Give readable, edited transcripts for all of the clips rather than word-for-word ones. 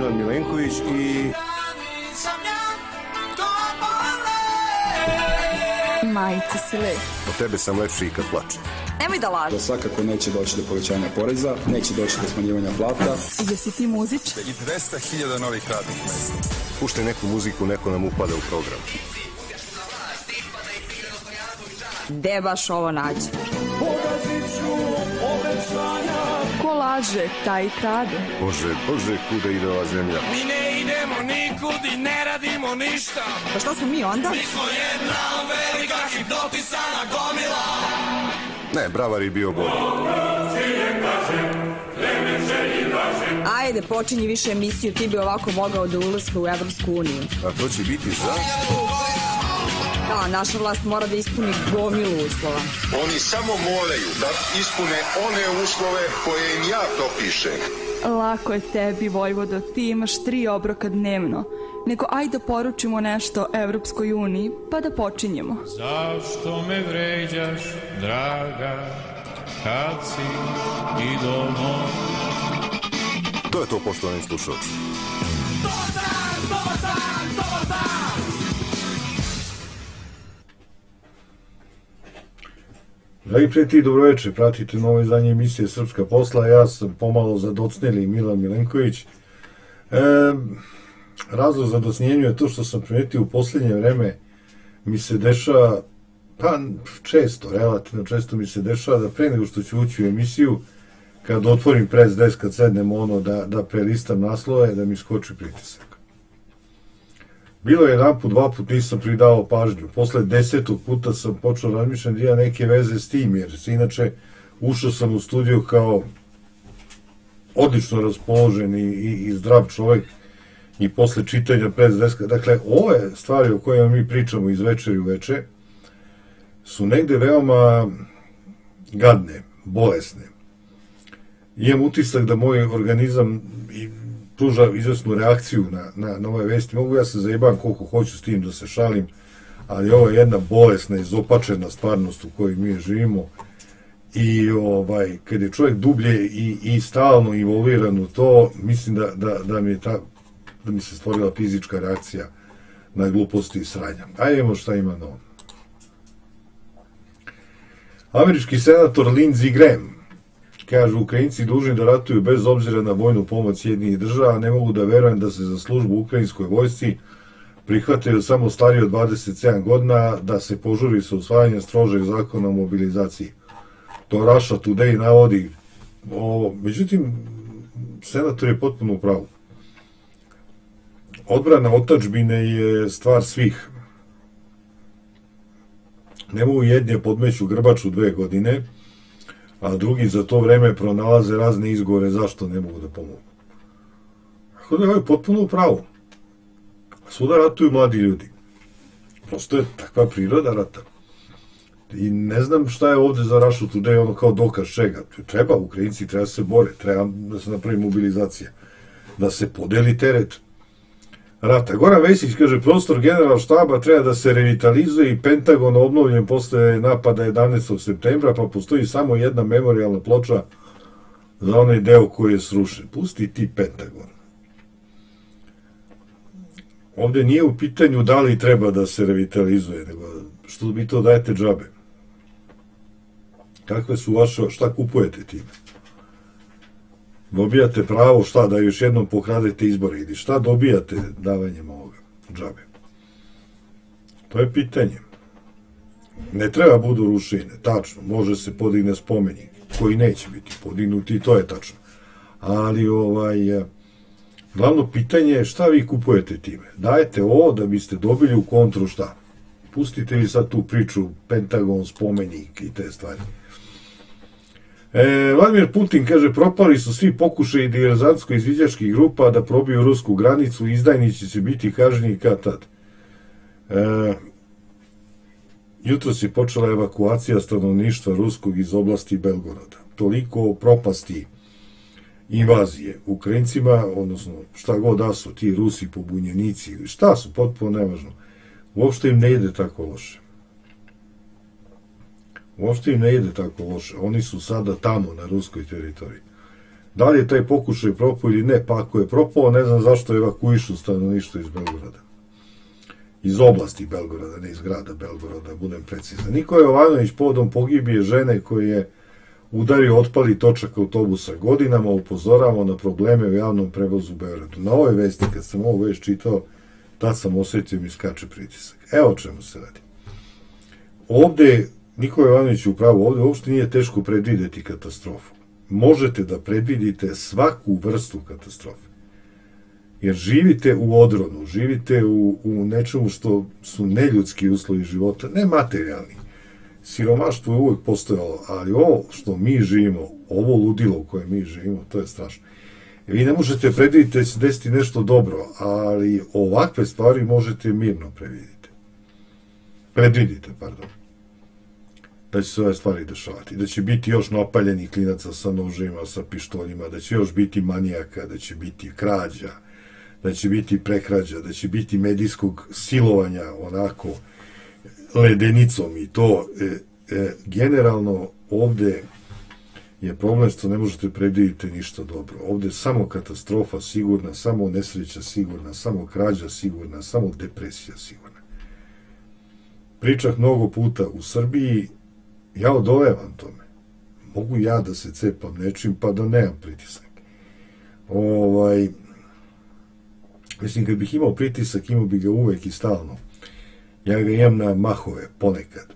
Milan Milenković i... Majice si lep. Od tebe sam lepši i kad plačem. Nemoj da lažeš. Da svakako neće doći do povećanja poreza, neće doći do smanjivanja plata. Jesi ti muzičar? I 200.000 novih radnih mesta. Puštaj neku muziku, neko nam upada u program. Gde baš ovo nađe? Ko laže, taj i krade. Bože, Bože, kuda ide ova zemlja? Mi ne idemo nikud i ne radimo ništa. Pa šta smo mi onda? Mi smo jedna velika hipnotisana gomila. Ne, Bravari bio bolji. Ajde, počinji više emisiju, ti bi ovako mogao da ulaska u Evropsku uniju. A to će biti za... Da, naša vlast mora da ispuni gomilu uslova. Oni samo moraju da ispune one uslove koje im ja propišem. Lako je tebi, Vojvodo, ti imaš 3 obroka dnevno. Nego ajde poručimo nešto Evropskoj uniji, pa da počinjemo. Zašto me vređaš, draga, kad si idolno? To je to, poštovani slušalci. Dobar dan! Dragi prijatelji, dobroveče, pratite nove izdanje emisije Srpska posla, ja sam pomalo zadocnjeli Milan Milenković. Razlog za docnjenju je to što sam primetio u posljednje vreme mi se dešava, pa često, relativno često mi se dešava da pre nego što ću ući u emisiju, kad otvorim press desk, kad sednem ono da prelistam naslove, da mi skoči pritisak. Bilo je jedan put, 2 put nisam pridao pažnju. Posle 10. puta sam počeo razmišljati da ima neke veze s tim, jer inače ušao sam u studiju kao odlično raspoložen i zdrav čovjek i posle čitanja press deska. Dakle, ove stvari o kojima mi pričamo iz večeri u veče su negde veoma gadne, bolesne. Imam utisak da moj organizam pruža izvesnu reakciju na ove vesti. Mogu ja se zajebam koliko hoću s tim da se šalim, ali ovo je jedna bolesna, izopačena stvarnost u kojoj mi živimo i kad je čovjek dublje i stalno involviran u to, mislim da mi se stvorila fizička reakcija na gluposti i sranja. Ajmo šta ima novo. Američki senator Lindsey Graham kaže, Ukrajinci dužni da ratuju bez obzira na vojnu pomoć Sjedinjenih država, ne mogu da verujem da se za službu u ukrajinskoj vojsci prihvataju samo stariji od 27 godina, da se požuri sa usvajanjem strožeg zakona o mobilizaciji. To Russia Today navodi. Međutim, senator je potpuno u pravu. Odbrana otadžbine je stvar svih. Ne mogu jedni podmeću grbaču 2 godine, a drugi za to vreme pronalaze razne izgovore zašto ne mogu da pomogu. Tako da je potpuno u pravu. Svuda ratuju mladi ljudi. Prosto je takva priroda rata. I ne znam šta je ovde za Russia Today ono kao dokaz čega. Treba, Ukrajinci treba se bore, treba da se napravi mobilizacija, da se podeli teret rata. Goran Vesić kaže, prostor general štaba treba da se revitalizuje i Pentagon obnovljen posle napada 11. septembra, pa postoji samo jedna memorijalna ploča za onaj deo koji je srušen. Pusti ti Pentagon. Ovde nije u pitanju da li treba da se revitalizuje, nego što vi to dajete džabe. Kakve su vaše, šta kupujete time? Dobijate pravo šta, da još jednom pokradete izbore ili šta dobijate davanjem ovoga džabe? To je pitanje. Ne treba budu rušine, tačno, može se podigne spomenik, koji neće biti podignuti, to je tačno. Ali glavno pitanje je šta vi kupujete time? Dajete ovo da biste dobili u kontru šta? Pustite vi sad tu priču, Pentagon, spomenik i te stvari. Vladimir Putin kaže, propali su svi pokušaji diverzantsko-izviđačkih grupa da probiju rusku granicu, izdajnici će biti kažnjeni kad tad. Jutros je počela evakuacija stanovništva ruskog iz oblasti Belgoroda. Toliko o propasti invazije. Ukrajincima, odnosno šta god da su ti Rusi pobunjenici, šta su, potpuno nevažno. Uopšte im ne ide tako loše. Uopšte im ne ide tako loše. Oni su sada tamo na ruskoj teritoriji. Da li je taj pokušaj propao ili ne, pa ako je propao, ne znam zašto evakuišu stanovništvo iz Belgorada. Iz oblasti Belgorada, ne iz grada Belgorada, budem precizan. Nikola Jovanović povodom pogibije žene koji je udario otpali točak autobusa. Godinama upozoravamo na probleme u javnom prevozu u Beogradu. Na ovoj vesti, kad sam ovo već čitao, tad sam osjetio mi skače pritisak. Evo o čemu se radi. Ovde, Nikola Jovanović je upravo, ovde uopšte nije teško predvideti katastrofu. Možete da predvidite svaku vrstu katastrofe. Jer živite u odronu, živite u nečemu što su neljudski uslovi života, ne materijalni. Siromaštvo je uvek postojalo, ali ovo što mi živimo, ovo ludilo u kojem mi živimo, to je strašno. Vi ne možete predvidjeti da će desiti nešto dobro, ali ovakve stvari možete mirno predvidite, da će se ove stvari dešavati, da će biti još napaljenih klinaca sa nožima, sa pištoljima, da će još biti manijaka, da će biti krađa, da će biti prekrađa, da će biti medijskog silovanja onako ledenicom i to generalno ovde je problem što ne možete predvidjeti ništa dobro. Ovde je samo katastrofa sigurna, samo nesreća sigurna, samo krađa sigurna, samo depresija sigurna. Pričah mnogo puta u Srbiji, ja odolevam tome. Mogu ja da se cepam nečim pa da nemam pritisak. Mislim, kad bih imao pritisak, imao bih ga uvek i stalno. Ja ga imam na mahove, ponekad.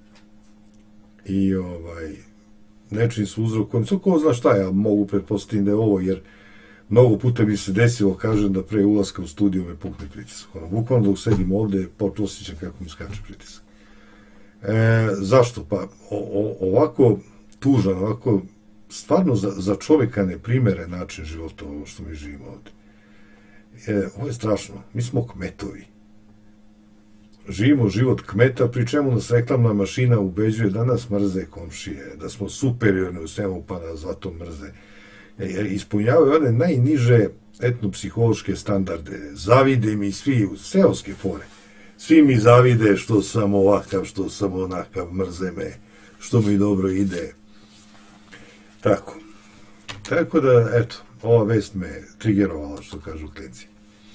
I nečim su uzrokovani. Ko zna šta, ja mogu pretpostaviti da je ovo, jer mnogo puta mi se desilo, kažem, da pre ulaska u studiju me pukne pritisak. Bukvalno dok sedim ovde, osjećam kako mi skače pritisak. Zašto? Pa ovako tužan, ovako stvarno za čoveka neprimeren način života, ovo što mi živimo ovde. Ovo je strašno. Mi smo kmetovi. Živimo život kmeta, pri čemu nas reklamna mašina ubeđuje da nas mrze komšije, da smo superiorni u svemu, pa nas zato mrze. Ispunjavaju one najniže etnopsihološke standarde. Zavide mi svi u seoske fore. Svi mi zavide što sam ovakav, što sam onakav, mrze me, što mi dobro ide. Tako. Tako da, eto, ova vest me trigerovala, što kažu klinci.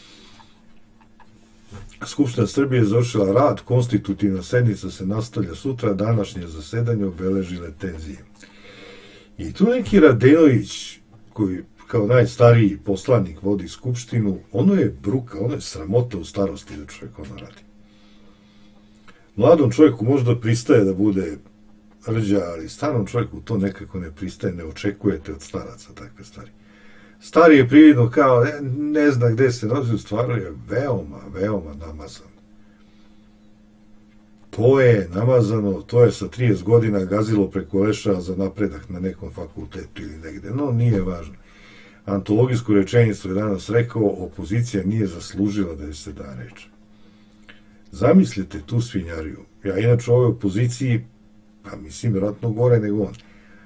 Skupština Srbije je završila rad, konstitutivna sednica se nastavlja sutra, današnje zasedanje obeležile tenzije. I tu neki Radenović, koji kao najstariji poslanik vodi Skupštinu, ono je bruka, ono je sramota u starosti da čovjek ono radi. Mladom čovjeku možda pristaje da bude rđa, ali starom čovjeku to nekako ne pristaje, ne očekujete od staraca takve stvari. Stari je prividno kao, ne zna gde se nalazi, u stvaru je veoma namazan. To je namazano, to je sa 30 godina gazilo preko leša za napredak na nekom fakultetu ili negde, no nije važno. Antologijsku rečenicu je danas rekao, opozicija nije zaslužila da je se da reč. Zamislite tu svinjariju. Ja inače u ovoj opoziciji, pa mislim, vjerojatno gore nego on.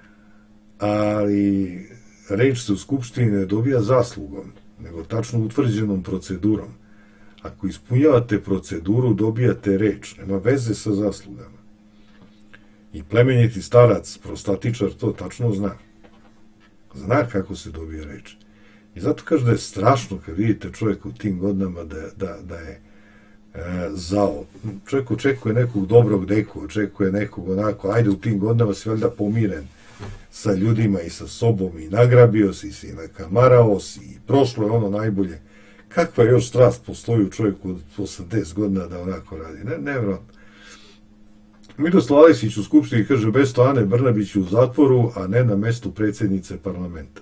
Ali reč se u Skupštini ne dobija zaslugom, nego tačno utvrđenom procedurom. Ako ispunjavate proceduru, dobijate reč. Nema veze sa zaslugama. I plemeniti starac, prostatičar, to tačno zna. Zna kako se dobije reč. I zato kažu da je strašno kad vidite čovjeka u tim godinama da je zao. Čovjek očekuje nekog dobrog deku, očekuje nekog onako, ajde u tim godinama si valjda pomiren sa ljudima i sa sobom i nagrabio si i nakamarao si i prošlo je ono najbolje. Kakva još strast postoji u čovjeku od 80 godina da onako radi? Nevjerojatno. Miroslav Aleksić u Skupštini kaže besto Ane Brnabić u zatvoru, a ne na mestu predsjednice parlamenta.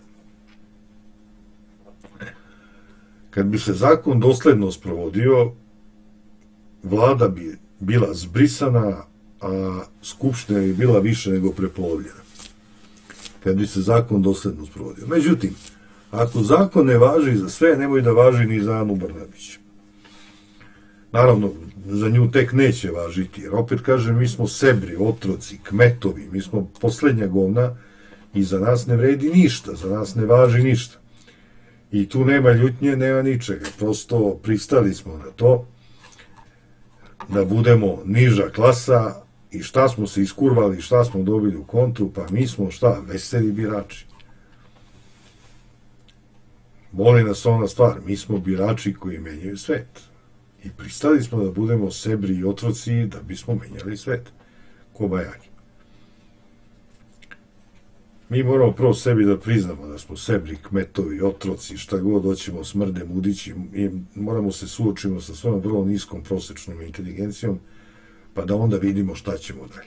Kad bi se zakon dosledno sprovodio, vlada bi bila zbrisana, a Skupština bi bila više nego prepolovljena. Kad bi se zakon dosledno sprovodio. Međutim, ako zakon ne važi za sve, nemoj da važi ni za Anu Brnabić. Naravno, za nju tek neće važiti, jer opet kažem, mi smo sebri, otroci, kmetovi, mi smo poslednja govna i za nas ne vredi ništa, za nas ne važi ništa. I tu nema ljutnje, nema ničega, prosto pristali smo na to da budemo niža klasa i šta smo se iskurvali, šta smo dobili u kontru, pa mi smo šta, veseli birači. boli nas ona stvar, mi smo birači koji menjaju svet. I pristali smo da budemo sebri i otroci da bismo menjali svet. Ko bajaki. Mi moramo prvo sebi da priznamo da smo sebri, kmetovi, otroci, šta god hoćemo, smrde, mudići, i moramo se suočimo sa svojom vrlo niskom prosečnom inteligencijom, pa da onda vidimo šta ćemo dalje.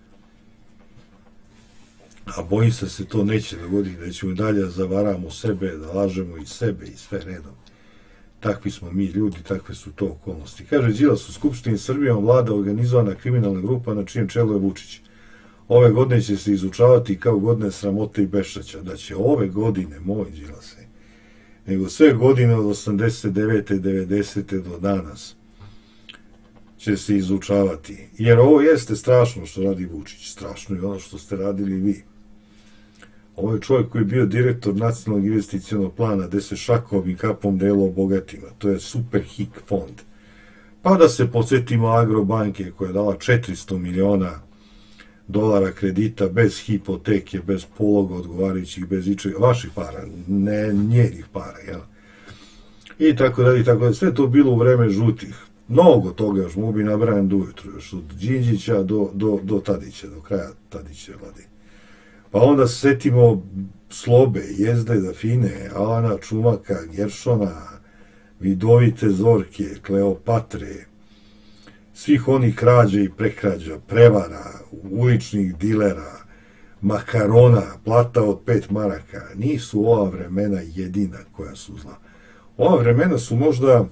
A bojim se to neće dogoditi, da ćemo dalje zavaramo sebe, da lažemo i sebe i sve redom. Takvi smo mi ljudi, takve su to okolnosti. Kaže Đilas, u Skupštini Srbijom vlada organizovana kriminalna grupa na čijem čelu je Vučić. Ove godine će se izučavati kao godine sramote i beščašća. Da će ove godine, moj Đilase, nego sve godine od 89. 90. do danas će se izučavati. Jer ovo jeste strašno što radi Vučić. Strašno je ono što ste radili vi. Ovo je čovjek koji je bio direktor nacionalnog investicionog plana, gde se šakom i kapom delo bogatima. To je super hik fond. Pa da se podsjetimo Agrobanke koja je dala 400 miliona dolara kredita bez hipoteke, bez pologa odgovarajućih, bez ičega, vaših para, ne njenih para, jel? I tako dalje, i tako dalje. Sve to bilo u vreme žutih. Mnogo toga još mogu bi nabrajam do ujutru, još od Đinđića do Tadića, do kraja Tadića vlade. Pa onda se setimo Slobe, Jezdeda, Fine, Alana Čumaka, Geršona, Vidovite Zorke, Kleopatre, svih onih krađa i prekrađa, prevara, uličnih dilera, makarona, plata od 5 maraka. Nisu ova vremena jedina koja su zla. Ova vremena su možda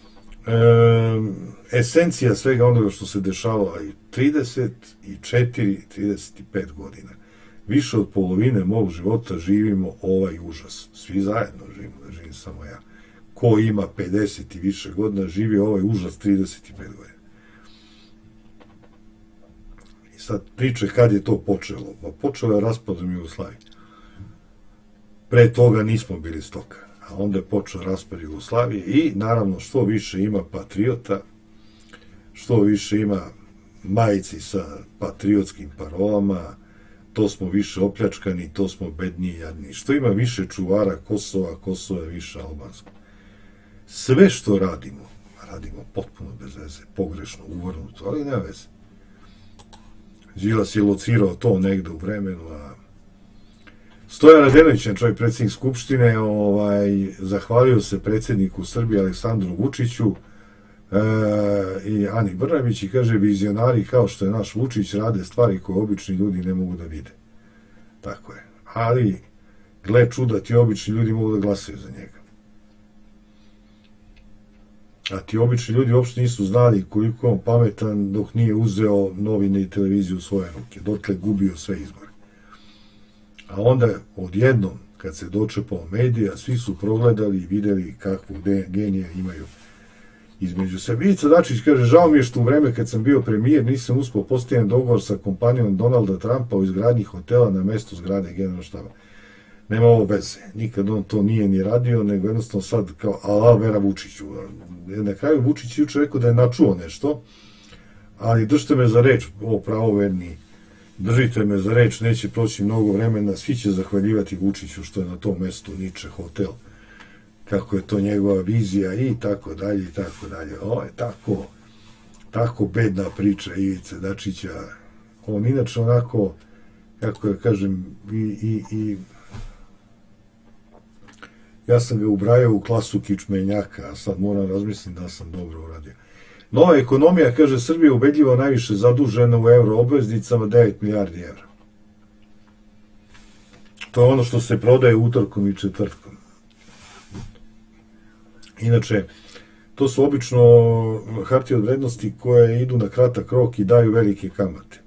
esencija svega onoga što se dešavalo i 34, 35 godina. Više od polovine mog života živimo ovaj užas. Svi zajedno živimo, ne živim samo ja. Ko ima 50 i više godina, živi ovaj užas 35 godina. I sad priče kad je to počelo. Pa počelo je raspadom Jugoslavije. Pre toga nismo bili stoka. A onda je počeo raspad Jugoslavije i naravno što više ima patriota, što više ima majici sa patriotskim parolama, to smo više opljačkani, to smo bedniji i jadniji. Što ima više čuvara Kosova, Kosovo je više albansko. Sve što radimo potpuno bez veze, pogrešno, uvrnuto, ali nema veze. Đilas je locirao to negde u vremenu, a Stojan Radenović, čovjek predsjednik Skupštine, zahvalio se predsjedniku Srbije Aleksandru Vučiću i Ani Brnabić i kaže, vizionari kao što je naš Vučić rade stvari koje obični ljudi ne mogu da vide. Tako je. Ali, gle čuda, ti obični ljudi mogu da glasaju za njega. A ti obični ljudi uopšte nisu znali koliko on pametan dok nije uzeo novine i televiziju u svoje ruke. Dotle gubio sve izbore. A onda odjednom, kad se dočepao medija, svi su progledali i videli kakvog genija imaju između sebe. Ivica Dačić kaže, žao mi je što u vreme kad sam bio premijer nisam uspio postići dogovor sa kompanijom Donalda Trumpa o izgradnji hotela na mestu zgrade generalnog štaba. Nema ovo veze. Nikad on to nije ni radio, nego jednostavno sad kao ala vera Vučiću. Na kraju Vučić juče rekao da je načuo nešto, ali držite me za reč, ovo pravoverni, držite me za reč, neće proći mnogo vremena, svi će zahvaljivati Vučiću što je na tom mestu Niče hotel, kako je to njegova vizija i tako dalje i tako dalje. Ovo je tako bedna priča Ivice Dačića. On inače onako, kako ja kažem, ja sam ga ubrajao u klasu kičmenjaka, a sad moram razmisliti da sam dobro uradio. Nova ekonomija, kaže, Srbija ubedljivo najviše zadužena u euroobveznicama, 9 milijardi evra. To je ono što se prodaje utorkom i četvrtkom. Inače, to su obično hartije od vrednosti koje idu na kratak rok i daju velike kamate.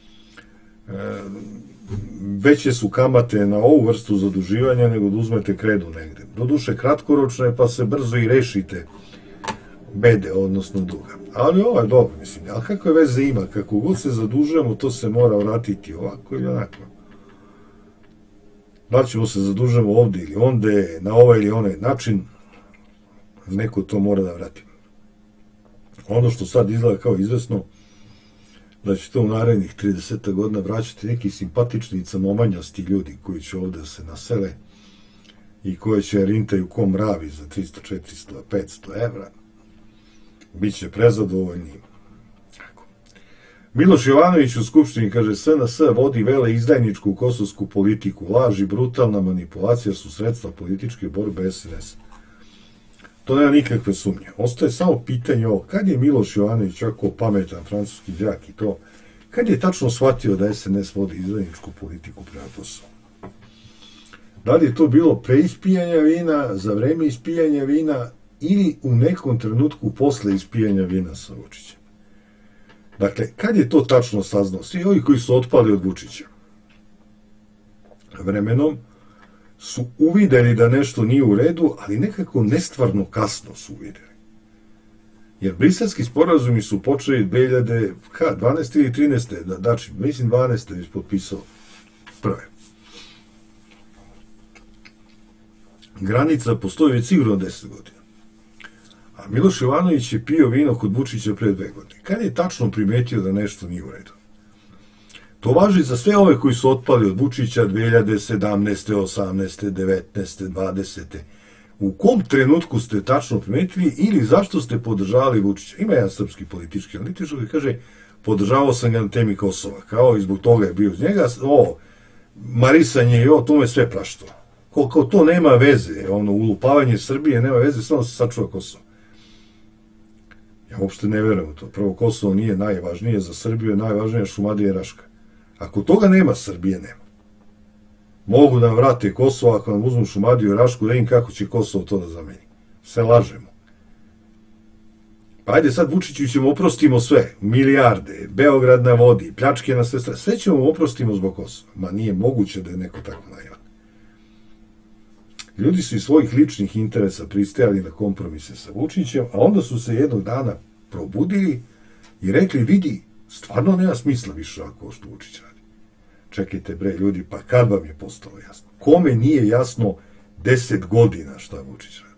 Veće su kamate na ovu vrstu zaduživanja nego da uzmete kredu negde. Doduše kratkoročne, pa se brzo i rešite bede, odnosno duga. Ali ovo je dobro, mislim. Ali kakve veze ima? Kako god se zadužujemo, to se mora vratiti ovako ili onako. Da ćemo se zadužujemo ovde ili onde, na ovaj ili onaj način, neko to mora da vrati. Ono što sad izgleda kao izvesno, da će to u narednih 30 godina vraćati neki simpatični i camomanjasti ljudi koji će ovde se nasele i koje će rintaju ko mravi za 300, 400, 500 evra, bit će prezadovoljni. Miloš Jovanović u Skupštini kaže SNS vodi vele izdajničku kosovsku politiku, laž i brutalna manipulacija su sredstva političke borbe SNS. To nema nikakve sumnje. Ostaje samo pitanje ovo, kad je Miloš Jovanović ako pametan francuski đak i to, kad je tačno shvatio da SNS vodi izdajničku politiku prema Kosovu? Da li je to bilo pre ispijanja vina, za vreme ispijanja vina ili u nekom trenutku posle ispijanja vina sa Vučićem? Dakle, kad je to tačno saznao? Svi ovi koji su otpali od Vučića vremenom su uvideli da nešto nije u redu, ali nekako nestvarno kasno su uvideli. Jer briselski sporazumi su počeli 2012. ili 13. Znači, mislim 12. je potpisao prve. Granica postoji već sigurno 10 godina. A Miloš Jovanović je pio vino kod Vučića pre 2 godine. Kad je tačno primetio da nešto nije u redu? To važi za sve ove koji su otpali od Vučića 2017. 18. 19. 20. U kom trenutku ste tačno primetili ili zašto ste podržavali Vučića? Ima jedan srpski politički analitičar koji kaže podržavao sam ga na temi Kosova, kao i zbog toga je bio uz njega, marisanje i tome sve prašto. Kao to nema veze, ulupavanje Srbije nema veze, samo se sačuva Kosovo. Ja uopšte ne verujem u to. Prvo, Kosovo nije najvažnije za Srbiju, je najvažnija Šumadija i Raška. Ako toga nema, Srbije nema. Mogu da nam vrate Kosovo, ako nam uzmu Šumadiju i Rašku, da im kako će Kosovo to da zameni. Sve lažemo. Pa ajde sad Vučiću ćemo oprostimo sve. Milijarde, Beograd na vodi, pljačke na sve strane. Sve ćemo oprostimo zbog Kosova. Ma nije moguće da je neko tako naivan. Ljudi su iz svojih ličnih interesa pristajali na kompromise sa Vučićem, a onda su se jednog dana probudili i rekli, vidi, stvarno nema smisla više ako što Vučić radi. Čekajte bre, ljudi, pa kad vam je postalo jasno? Kome nije jasno 10 godina šta Vučić radi?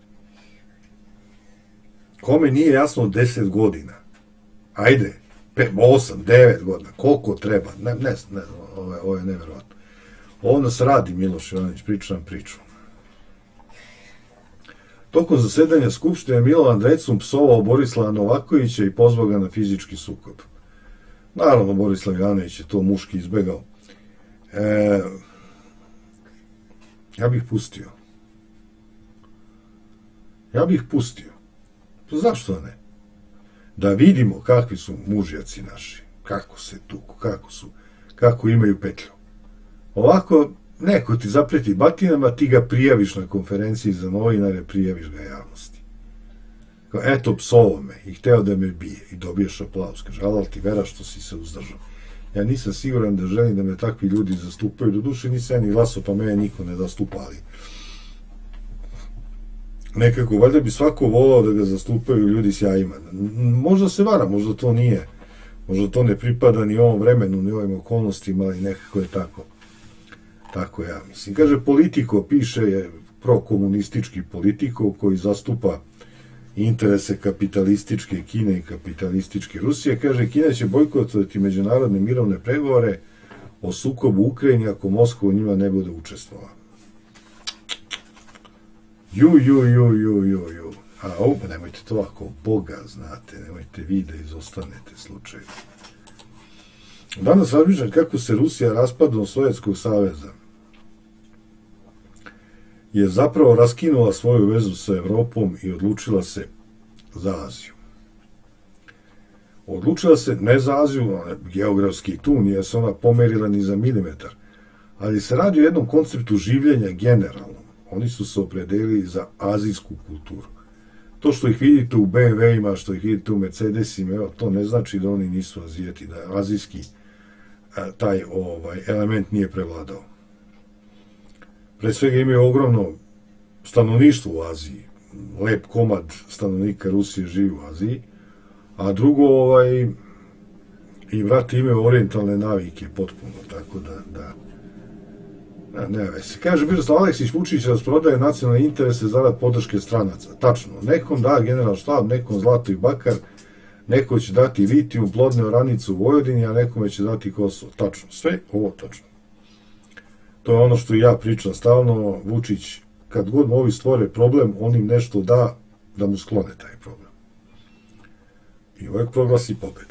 Kome nije jasno 10 godina? Ajde, 8, 9 godina, koliko treba? Ne, ovo je neverovatno. Ovo nas radi Miloš Jovanović, priča nam priču. Tokom zasedanja Skupštine Milovan Drecun psovao Borislava Novakovića i pozvao ga na fizički sukob. Naravno, Borislav Jovanović je to muški izbegao. Ja bih pustio. To zašto ne? Da vidimo kakvi su mužjaci naši, kako se tuku, kako imaju petlju. Ovako, neko ti zapreti batinama, ti ga prijaviš na konferenciji za novinare, prijaviš ga javnosti. Kao, eto, psovao me i hteo da me bije i dobiješ aplauz. Kaže, alal ti vera što si se uzdržao. Ja nisam siguran da želim da me takvi ljudi zastupaju. Do duše nisam ja ni glasao, pa mene niko ne zastupa, ali nekako, valjda bi svako volao da ga zastupaju ljudi s jajima. Možda se vara, možda to nije. Možda to ne pripada ni ovom vremenu, ni ovim okolnostima, ali nekako je tako. Tako ja mislim. Kaže, Politiko, piše je prokomunistički Politiko koji zastupa interese kapitalističke Kine i kapitalističke Rusije. Kaže, Kina će bojkotovati međunarodne mirovne pregovore o sukobu u Ukrajini ako Moskva u njima ne bude učestvovala. A ovo, nemojte to ako Boga znate, nemojte vi da izostanete slučaju. Danas razmišljam kako se Rusija raspadom Sovjetskog saveza je zapravo raskinula svoju vezu sa Evropom i odlučila se za Aziju. Odlučila se ne za Aziju, geografski tu, nije se ona pomerila ni za milimetar, ali se radi o jednom konceptu življenja generalnom. Oni su se opredelili za azijsku kulturu. To što ih vidite u BMW-ima, što ih vidite u Mercedesima, to ne znači da oni nisu Azijeti, da azijski taj element nije prevladao. Pre svega imaju ogromno stanovništvo u Aziji. Lep komad stanovnika Rusije živi u Aziji. A drugo, i vrati imaju orijentalne navike potpuno, tako da ne veze. Kaže Miroslav Aleksić, Vučić rasprodaje nacionalne interese zarad podrške stranaca. Tačno. Nekom da general štab, nekom zlato i bakar, neko će dati litijum, plodne oranice u Vojvodini, a nekome će dati Kosovo. Tačno. Sve ovo tačno. To je ono što ja pričam stalno. Vučić kad god mu ovi stvore problem, on im nešto da mu sklone taj problem. I uvek proglasi pobedu.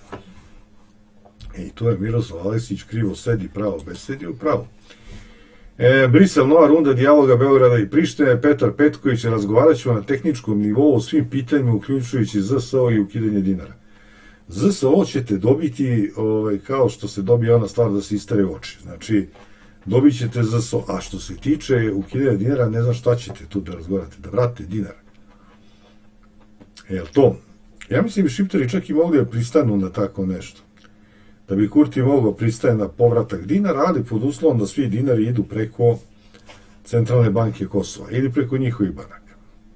I to je Miroslav Aleksić, krivo sedi, pravo besedi, upravo. Brisel, nova runda dijaloga Beograda i Prištine, Petar Petković, razgovarat ćemo na tehničkom nivou o svim pitanjima, uključujući ZSO i ukidanje dinara. ZSO ćete dobiti kao što se dobije ona stvar da se istare oči. Znači, dobit ćete ZSO. A što se tiče ukidanja dinara, ne znam šta ćete tu da razgovarate, da vratite dinar. Jel to? Ja mislim da bi Šiptari čak i mogli da pristanu na tako nešto. Da bi Kurti mogao pristaje na povratak dinara, ali pod uslovom da svi dinari idu preko Centralne banke Kosova ili preko njihovih banaka.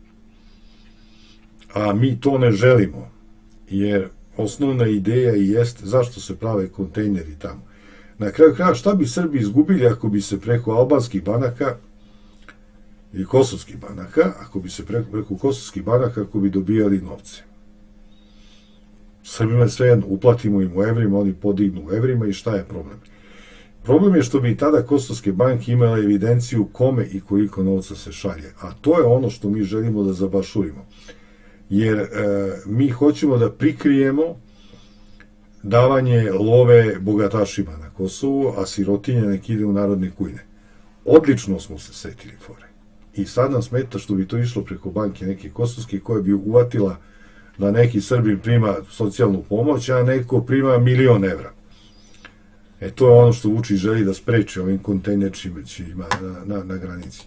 A mi to ne želimo, jer osnovna ideja i jest zašto se prave kontejneri tamo. Na kraju kraja, šta bi Srbi izgubili ako bi se preko albanskih banaka i kosovskih banaka, ako bi se preko kosovskih banaka, ako bi dobijali novce? Srbima je svejedno, uplatimo im u evrima, oni podignu u evrima i šta je problem? Problem je što bi tada kosovske banke imale evidenciju kome i koliko novca se šalje. A to je ono što mi želimo da zabašurimo. Jer mi hoćemo da prikrijemo davanje love bogatašima na Kosovu, a sirotinje nek ide u narodne kujne. Odlično smo se setili fore. I sad nam smeta što bi to išlo preko banke neke kosovske koja bi uvatila da neki Srbin prima socijalnu pomoć, a neko prima 1.000.000 evra. To je ono što Vučić želi da spreče ovim kontejnerčima na granici.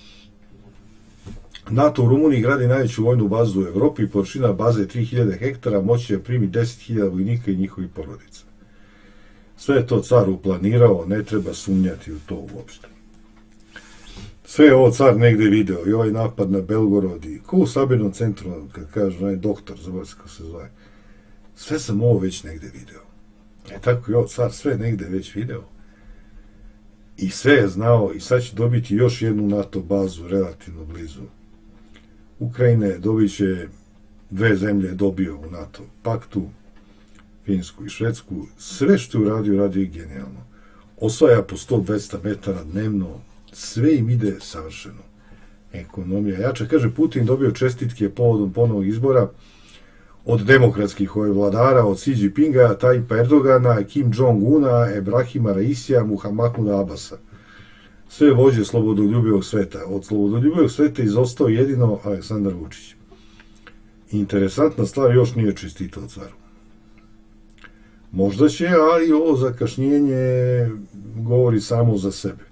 NATO u Rumuniji gradi najveću vojnu bazu u Evropi, površina baze je 3000 hektara, moći je primi 10.000 vojnika i njihovih porodica. Sve je to car uplanirao, ne treba sumnjati u to uopšte. Sve je ovo car negde video, i ovaj napad na Belgorod, i ko u sabirnom centru, kad kaže onaj doktor, zaboravim kako se zove, sve sam ovo već negde video. Tako i ovo car sve negde već video. I sve je znao, i sad će dobiti još jednu NATO bazu relativno blizu Ukrajine, dobit će 2 zemlje dobio u NATO paktu, Finsku i Švedsku. Sve što je uradio, radio je genijalno. Osvaja po 100-200 metara dnevno, sve im ide savršeno. Ekonomija jača. Kaže, Putin dobio čestitke povodom ponovog izbora od demokratskih vladara, od Xi Jinpinga, Tajpa Erdogana, Kim Jong-una, Ebrahima Raisija, Mahmuda Abasa. Sve vođe slobodoljubivog sveta. Od slobodoljubivog sveta izostao jedino Aleksandar Vučić. Interesantna stvar, još nije čestitao caru. Možda će, ali ovo zakašnjenje govori samo za sebe.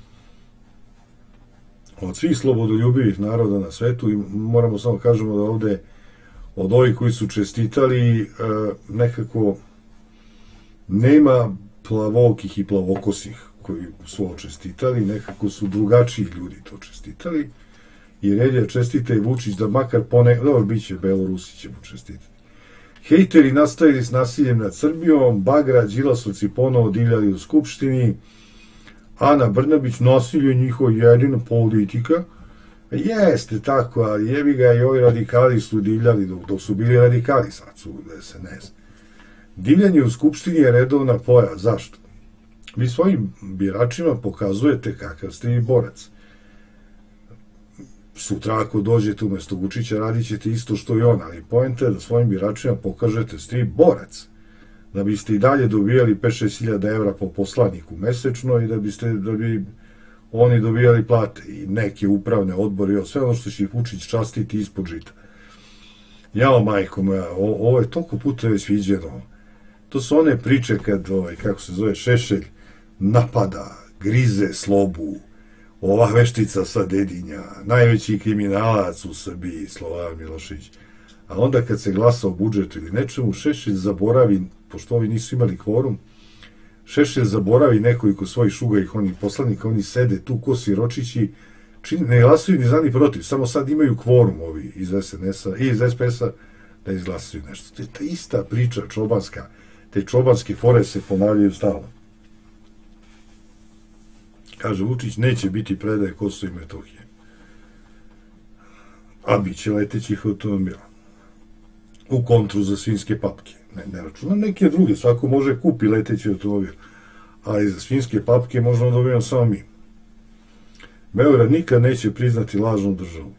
Od svih slobodoljubivih naroda na svetu, i moramo samo kažemo da ovde od ovih koji su čestitali nekako nema plavokih i plavokosih koji su ovo čestitali, nekako su drugačiji ljudi to čestitali, i red je čestita i Vučić da makar dobro, bit će Belorusi će mu čestitati. Hejteri nastavili s nasiljem nad Srbijom, Bagra, Đilasovci ponovo divljali u Skupštini, Ana Brnabić, nasilje njihova jedina politika. Jeste tako, ali jebi ga, i ovi radikali su divljali dok su bili radikali, sad su SNS. Divljanje u Skupštini je redovna pojava. Zašto? Vi svojim biračima pokazujete kakav ste vi borac. Sutra ako dođete umesto Vučića, radit ćete isto što i on, ali poenta je da svojim biračima pokažete ste vi borac. Da biste i dalje dobijali 5-6 hiljada evra po poslaniku mesečno i da bi oni dobijali plate i neke upravne odbore i sve ono što će ih Vučić častiti ispod žita. Jao, majko moja, ovo je toliko puta već viđeno. To su one priče kad, kako se zove, Šešelj napada, grize Slobu, ova veštica sa Dedinja, najveći kriminalac u Srbiji, Slobodan Milošević. A onda kad se glasa o budžetu ili nečemu, Šešelj zaboravi, pošto ovi nisu imali kvorum, Šešelj zaboravi nekoliko svojih šugajih onih poslanika, oni sede tu ko siročići, ne glasaju ni za ni protiv, samo sad imaju kvorum ovi iz SNS-a i iz SPS-a da izglasaju nešto. To je ta ista priča čobanska, te čobanske fore se ponavljaju stalno. Kaže Vučić, neće biti predaje Kosova i Metohije. A bit će letećih automobila. U kontru za svinjske papke. Ne računam neke druge, svako može kupi leteći automobil. Ali za svinjske papke možemo dobijemo samo mi. Beograd nikad neće priznati lažnu državu.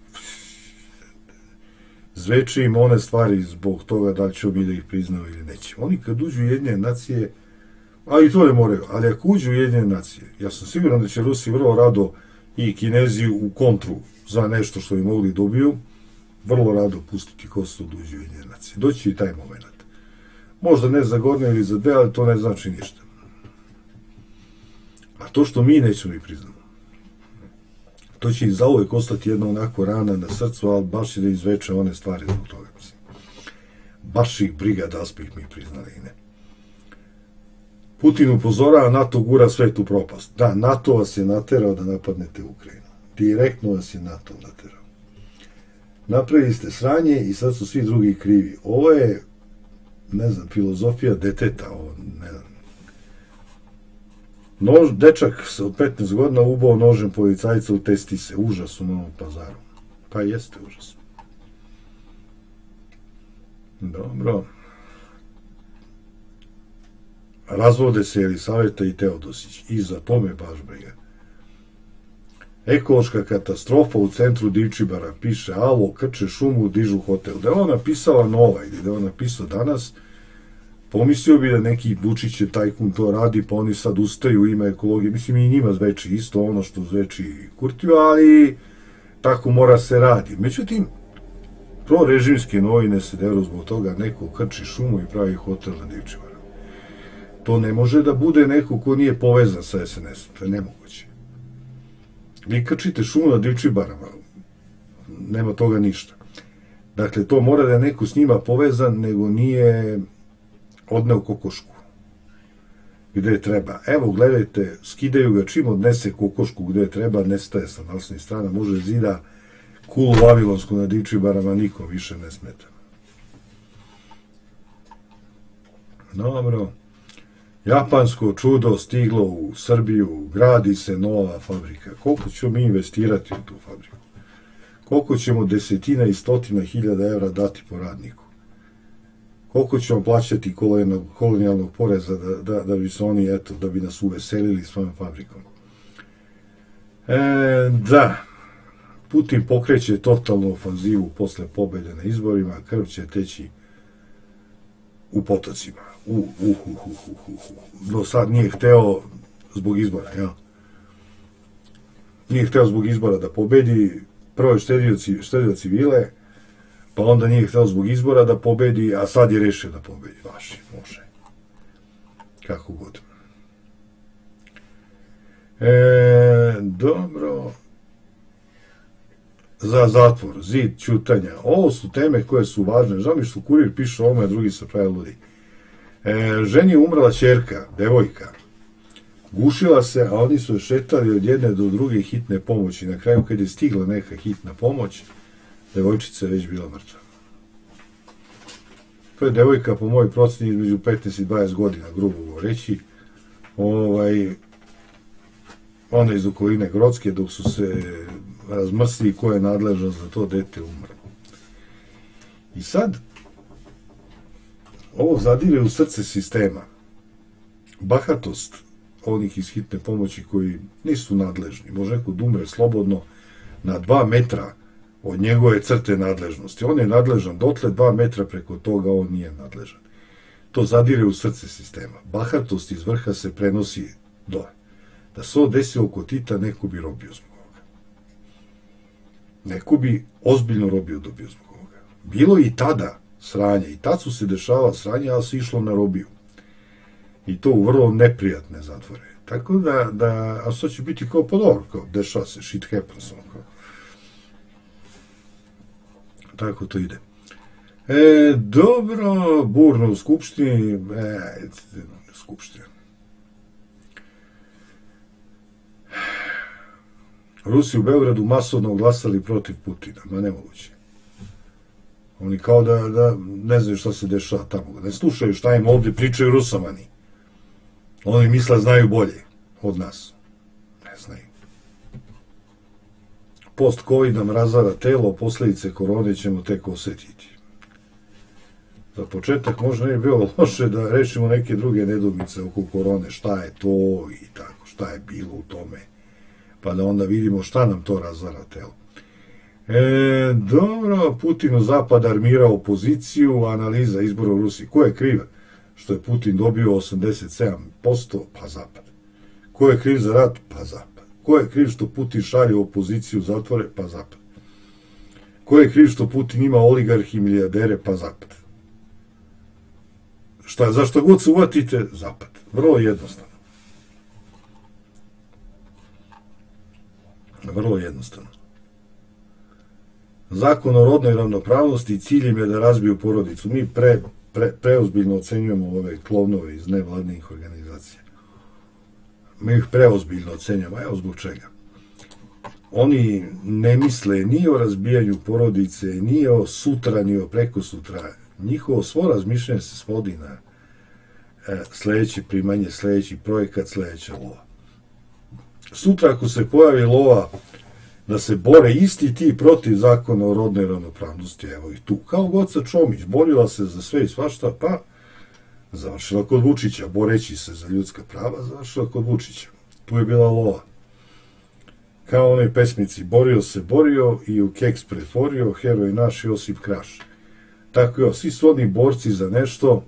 Zveči im one stvari zbog toga da li će mi da ih priznao ili neće. Oni kad uđu u Ujedinjene nacije, a i to ne moraju, ali ako uđu u Ujedinjene nacije, ja sam siguran da će Rusi vrlo rado i Kinezi u kontru za nešto što bi mogli dobiju, vrlo rado pustiti Kosovo da uđe u Ujedinjene nacije. Doći i taj moment. Možda ne za godinu ili za dve, ali to ne znači ništa. A to što mi nećemo i priznamo, to će i zauvek ostati jedna onako rana na srcu, ali baš će da izveče one stvari zbog toga. Baš ih briga da smo ih mi priznali i ne. Putin upozorava, NATO gura svet u propast. Da, NATO vas je naterao da napadnete Ukrajinu. Direktno vas je NATO naterao. Napravili ste sranje i sad su svi drugi krivi. Ovo je, ne znam, filozofija deteta, ovo, ne znam. Dečak od 15 godina ubao nožem policajca u Testise, užas u Novom Pazaru. Pa jeste užas. Dobro. Razvode se Elisaveta i Teodosić. I za to me baš briga. Ekološka katastrofa u centru Divčibara. Piše, alo, krče šumu, dižu hotel. Da je ona napisala nova ili da je ona napisao danas, pomislio bi da neki Vučić je tajkun to radi, pa oni sad ustaju u ime ekologije. Mislim, i njima zveči isto ono što zveči Kurtiju, ali tako mora se radi. Međutim, prorežimske novine se deru zbog toga, neko krči šumu i pravi hotel na Divčibara. To ne može da bude neko ko nije povezan sa SNS-om, to je nemoguće. Vi krčite šumu na Divčibarama, nema toga ništa. Dakle, to mora da je neko s njima povezan, nego nije odneo kokošku gde treba. Evo, gledajte, skidaju ga čim odnese kokošku gde treba, nestaje sa naslovnih strana, može zida kulu vavilonsku na Divčibarama, nikom više ne smeta. Dobro. Japansko čudo stiglo u Srbiju, gradi se nova fabrika. Koliko ćemo mi investirati u tu fabriku? Koliko ćemo desetina i stotina hiljada evra dati po radniku? Koliko ćemo plaćati kolonijalnog poreza da bi se oni, eto, da bi nas uveselili svojom fabrikom? Da, Putin pokreće totalnu ofanzivu posle pobede na izborima, krv će teći u potocima. Do sad nije hteo zbog izbora, ja. Nije hteo zbog izbora da pobedi, prvo je štedio civile, pa onda nije hteo zbog izbora da pobedi, a sad je rešio da pobedi. Vaši, može. Kako god. Dobro. Za zatvor, zid, ćutanja. Ovo su teme koje su važne. Žao mi što Kurir piše o ovome, a drugi se pravi ludi. Ženi je umrla ćerka, devojka. Gušila se, a oni su šetali od jedne do druge hitne pomoći. Na kraju, kad je stigla neka hitna pomoć, devojčica je već bila mrtva. To je devojka, po mojoj proceni, između 15 i 20 godina, grubo govoreći. Ona iz okoline Grocke, dok su se razmrsli ko je nadležan za to dete umrlo. I sad, ovo zadire u srce sistema. Bahatost onih iz hitne pomoći koji nisu nadležni. Može neko da umre slobodno na 2 metra od njegove crte nadležnosti. On je nadležan dotle, 2 metra preko toga on nije nadležan. To zadire u srce sistema. Bahatost iz vrha se prenosi dole. Da se ovo desilo kod Tita, neko bi robio zbog ovoga. Neko bi ozbiljno dobio zbog ovoga. Bilo i tada sranje, i tad su se dešavala sranje, ali se išlo na robiju. I to u vrlo neprijatne zatvore. Tako da, a sad će biti kao, pa dobro, kao, dešava se, shit happens, kao. Tako to ide. Dobro, burno u Skupštini, Skupština. Rusi u Beogradu masovno glasali protiv Putina, ma nemoguće. Oni kao da ne znaju šta se dešava tamo, ne slušaju šta im ovdje pričaju Rusamani. Oni misle znaju bolje od nas. Ne znaju. Post-Covid nam razara telo, posljedice korone ćemo tek osjetiti. Za početak možda ne bi bilo loše da rešimo neke druge nedoumice oko korone, šta je to i tako, šta je bilo u tome. pa da onda vidimo šta nam to razvara telo. Dobro, Putin u zapad armirao opoziciju, analiza izbora u Rusiji. Ko je kriv što je Putin dobio 87%? Pa zapad. Ko je kriv za rat? Pa zapad. Ko je kriv što Putin šalje opoziciju u zatvore? Pa zapad. Ko je kriv što Putin ima oligarhi i milijardere? Pa zapad. Zašto god se uvatite? Zapad. Vrlo jednostavno. Vrlo jednostavno. Zakon o rodnoj ravnopravnosti cilj im je da razbiju porodicu. Mi preozbiljno ocenjujemo ove klovnove iz nevladnih organizacija. Mi ih preozbiljno ocenjujemo. Evo zbog čega. Oni ne misle ni o razbijanju porodice, ni o sutra, ni o preko sutra. Njihovo svo razmišljanje se svodi na sledeće primanje, sledeći projekat, sledeća lova. Sutra ako se pojavi lova da se bore isti ti protiv zakona o rodnoj ravnopravnosti, evo ih tu, kao Goca Čomić, borila se za sve i svašta, pa završila kod Vučića, boreći se za ljudska prava, završila kod Vučića. Tu je bila lova. Kao onoj pesmici, borio se, borio i u keks pretvorio, heroj naš Josip Kraš. Tako je, svi su oni borci za nešto,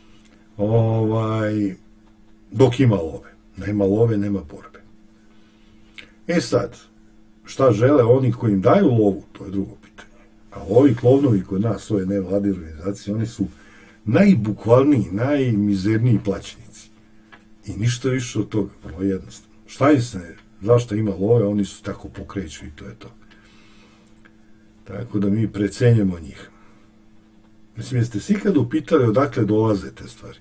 dok ima love. Nema love, nema borbe. Sad, šta žele oni koji im daju lovu, to je drugo pitanje. A ovi klovnovi kod nas, ove nevladine organizacije, oni su najbukvalniji, najmizerniji plaćenici. I ništa više od toga, vrlo jednostavno. Šta im se, zašto ima love, oni su tako pokreću i to je to. Tako da mi precenjamo njih. Mislim, jeste si ikad upitali odakle dolaze te stvari?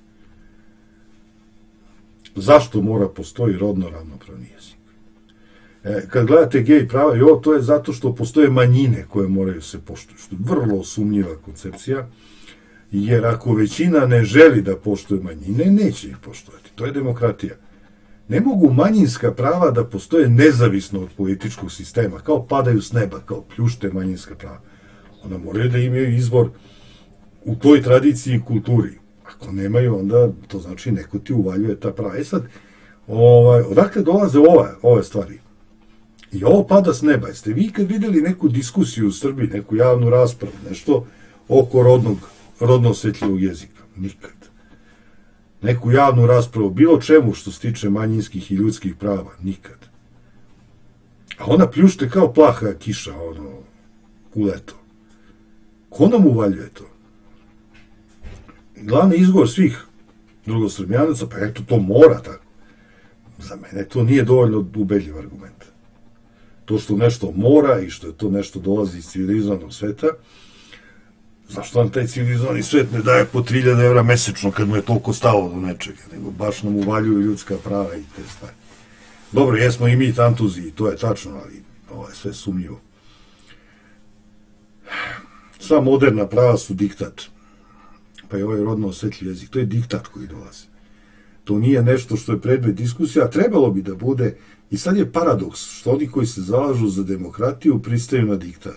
Zašto mora postoji rodno ravnopravni jezik? Kad gledate gej prava, to je zato što postoje manjine koje moraju se poštuju, što je vrlo sumnjiva koncepcija, jer ako većina ne želi da poštuje manjine, neće ih poštovati. To je demokratija. Ne mogu manjinska prava da postoje nezavisno od političkog sistema, kao padaju s neba, kao pljušte manjinska prava. Ona moraju da imaju izvor u toj tradiciji i kulturi. Ako nemaju, onda to znači neko ti uvaljuje ta prava. Sad, odakle dolaze ove stvari? I ovo pada s neba. Jeste vi kad videli neku diskusiju u Srbiji, neku javnu raspravu, nešto oko rodno osjetljivog jezika? Nikad. Neku javnu raspravu, bilo čemu što se tiče manjinskih i ljudskih prava? Nikad. A ona pljušte kao plaha kiša, u leto. Ko nam uvaljuje to? Glavni izgovor svih drugosrbijanaca, pa eto, to mora tako. Za mene to nije dovoljno ubedljiv argument. To što nešto mora i što je to nešto dolazi iz civilizovanog sveta, zašto nam taj civilizovani svet ne daje po 3000 evra mesečno kad mu je toliko stalo do nečega, nego baš nam uvaljuju ljudska prava i te stvari. Dobro, jesmo i mi tantuzi, i to je tačno, ali ovo je sve sumnjivo. Sva moderna prava su diktat. Pa je ovaj rodno osjetljiv jezik. To je diktat koji dolazi. To nije nešto što je predmet diskusija, a trebalo bi da bude. I sad je paradoks što oni koji se zalažu za demokratiju pristaju na diktat.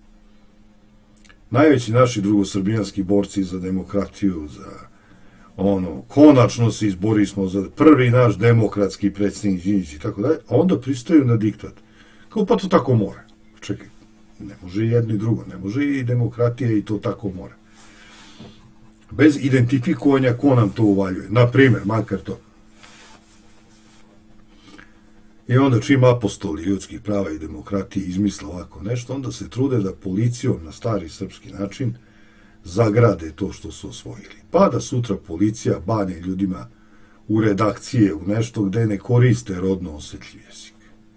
Najveći naši drugosrbijanski borci za demokratiju, za konačno se izborismo za prvi naš demokratski predsjednik Đinđić i tako dalje, a onda pristaju na diktat. Kao pa to tako mora. Čekaj, ne može i jedno i drugo, ne može i demokratija i to tako mora. Bez identifikovanja ko nam to uvaljuje. Naprimer, makar to. I onda čim apostoli ljudskih prava i demokratije izmisle ovako nešto, onda se trude da policijom na stari srpski način zagrade to što su osvojili. Pa da sutra policija bane ljudima u redakcije, u nešto gde ne koriste rodno osjetljiv jezik.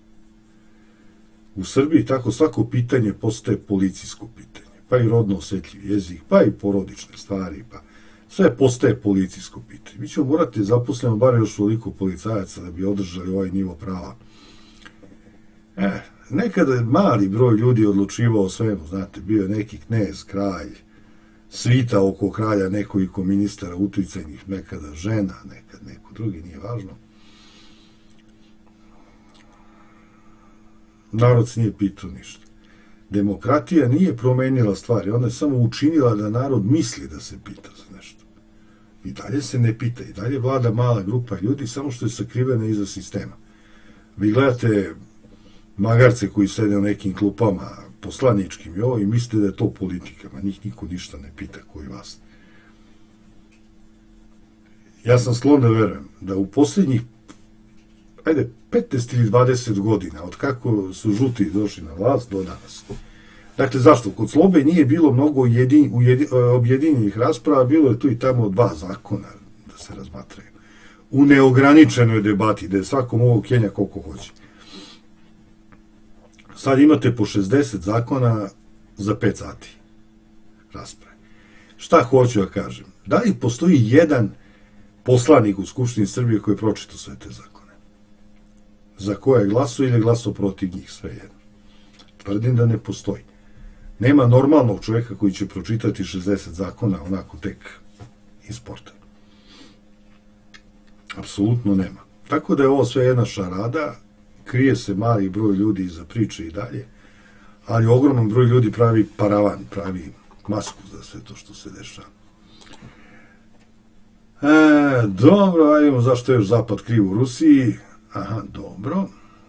U Srbiji tako svako pitanje postaje policijsko pitanje. Pa i rodno osjetljiv jezik, pa i porodične stvari, pa sve postaje policijsko pitanje. Mi ćemo morati zaposleno bar još toliko policajaca da bi održali ovaj nivo prava. Nekada je mali broj ljudi odlučivao o svemu, znate, bio je neki knez, kralj, svita oko kralja, nekoliko ministara uticajnih, nekada žena, nekad neko drugi, nije važno. Narod se nije pitao ništa. Demokratija nije promenila stvari, ona je samo učinila da narod misli da se pita za nešto. I dalje se ne pita, i dalje vlada mala grupa ljudi, samo što je sakrivena iza sistema. Vi gledate magarce koji sede u nekim klupama poslaničkim i mislite da je to politika, ma njih niko ništa ne pita koji vas. Ja sam sklon da verujem da u posljednjih 15 ili 20 godina, od kako su žuti došli na vlast do danas. Dakle, zašto? Kod Slobe nije bilo mnogo objedinjenih rasprava, bilo je tu i tamo 2 zakona da se razmatraju. U neograničenoj debati, da je svako mogao Kenja koliko hoće. Sad imate po 60 zakona za 5 sati rasprave. Šta hoću da kažem? Da li postoji jedan poslanik u Skupštini Srbije koji je pročitao sve te zakone? Za koje je glasao ili je glasao protiv njih, sve jedno. Tvrdim da ne postoji. Nema normalnog čovjeka koji će pročitati 60 zakona onako tek iz porta. Apsolutno nema. Tako da je ovo sve jedna šarada, krije se mali broj ljudi iza priče i dalje, ali ogroman broj ljudi pravi paravan, pravi masku za sve to što se dešava. Dobro, ajdemo zašto je još Zapad kriv u Rusiji. Aha, dobro.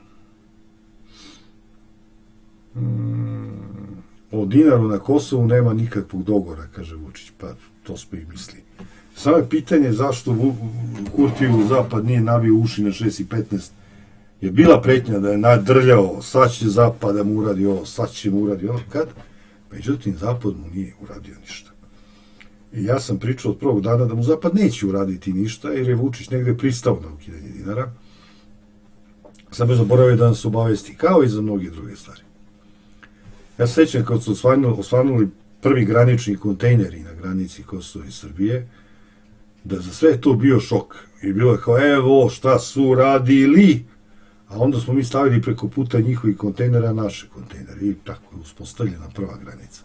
O dinaru na Kosovu nema nikakvog dogovora, kaže Vučić, pa to smo i mislili. Samo je pitanje zašto Kurtiju Zapad nije nabio uši na 6,15. Je bila pretnja da je nadrljao, sad će Zapad da mu uradi ovo, sad će mu uradi ono, kad? Međutim, Zapad mu nije uradio ništa. I ja sam pričao od prvog dana da mu Zapad neće uraditi ništa, jer je Vučić negde pristao na ukidanje dinara. Samo je zaboravio da nas obavesti, kao i za mnoge druge stvari. Ja se sećam kad su osvanuli prvi granični kontejneri na granici Kosova i Srbije, da za sve to bio šok. I bilo je kao, evo šta su radili, a onda smo mi stavili preko puta njihovih kontejnera naše kontejnere i tako je uspostavljena prva granica.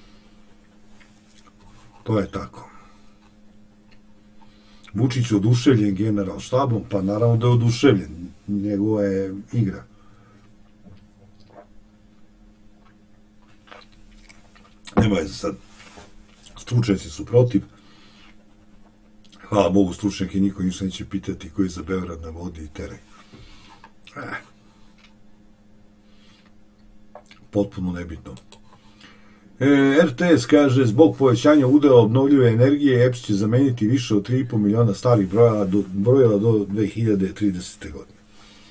To je tako. Vučić oduševljen general štabom, pa naravno da je oduševljen. Njegova je igra. Nema je sad. Stručnjaci su protiv. Hvala Bogu, stručnjake niko ništa neće pitati koji je za Beograd na vodi i teraj. Potpuno nebitno. RTS kaže, zbog povećanja udela obnovljive energije, EPS će zameniti više od 3,5 miliona starih brojila do 2030. godine.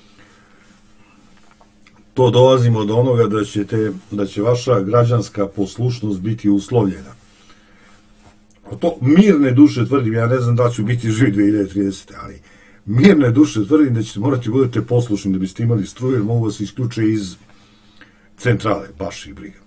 To dolazimo do onoga da će vaša građanska poslušnost biti uslovljena. To mirne duše tvrdim, ja ne znam da ću biti živ 2030. ali mirne duše tvrdim da ćete morati budete poslušni da biste imali struju, jer mogu vas isključe iz centrale, baš ih briga.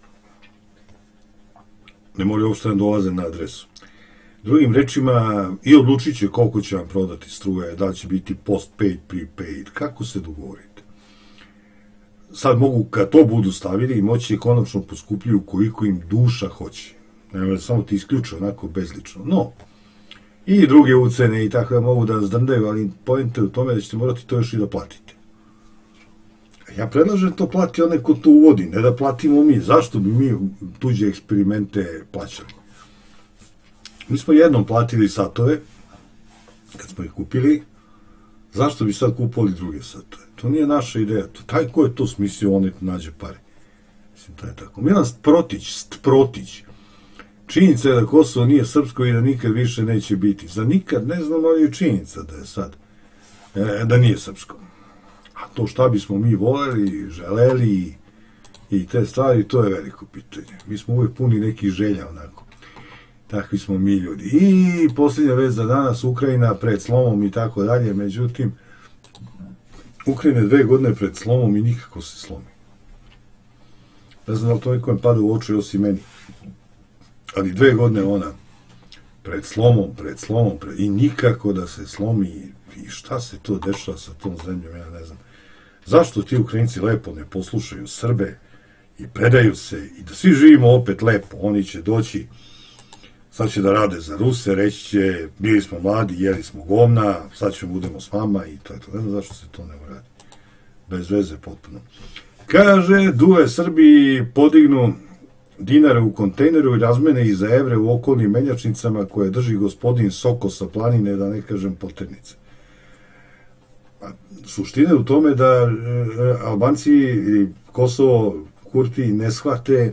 Ne moraju uopšte da dolaze na adresu. Drugim rečima, i odlučit će koliko će vam prodati struje, da li će biti postpaid, prepaid, kako se dogovorite. Sad mogu, kad to budu stavili, moći konačno poskupljuju koliko im duša hoće. Nema da samo ti isključu onako bezlično. No, i druge ucene i tako da mogu da zdrndaju, ali poenta je u tome da ćete morati to još i da platite. Ja predlažem to plati onaj ko to uvodi, ne da platimo mi. Zašto bi mi tuđe eksperimente plaćali? Mi smo jednom platili satove, kad smo ih kupili, zašto bi sad kupovali druge satove? To nije naša ideja. Taj ko je to smislio, on nađe pare. Mislim, to je tako. Milan Protić. Činjenica je da Kosovo nije srpsko i da nikad više neće biti. Za nikad ne znam, ali je činjenica da je sad, da nije srpsko. A to šta bismo mi voljeli, želeli i te stvari, to je veliko pitanje. Mi smo uvijek puni nekih želja, onako. Takvi smo mi ljudi. I posljednja vez za danas, Ukrajina pred slomom i tako dalje, međutim, Ukrajina 2 godine pred slomom i nikako se slomi. Ne znam da li to nekom pada u oči osim meni. Ali 2 godine ona pred slomom, i nikako da se slomi. I šta se to dešava sa tom zemljom, ja ne znam. Zašto ti Ukrajinci lepo ne poslušaju Srbe i predaju se i da svi živimo opet lepo, oni će doći, sad će da rade za Ruse, reći će, bili smo mladi, jeli smo govna, sad ćemo budemo s vama i to je to. Ne znam zašto se to ne uradi. Bez veze potpuno. Kaže, duve Srbiji podignu dinare u kontejneru i razmene i za evre u okolnim menjačnicama koje drži gospodin Soko sa planine, da ne kažem Poternice. Suština je u tome da Albanci i Kosovo, Kurti ne shvate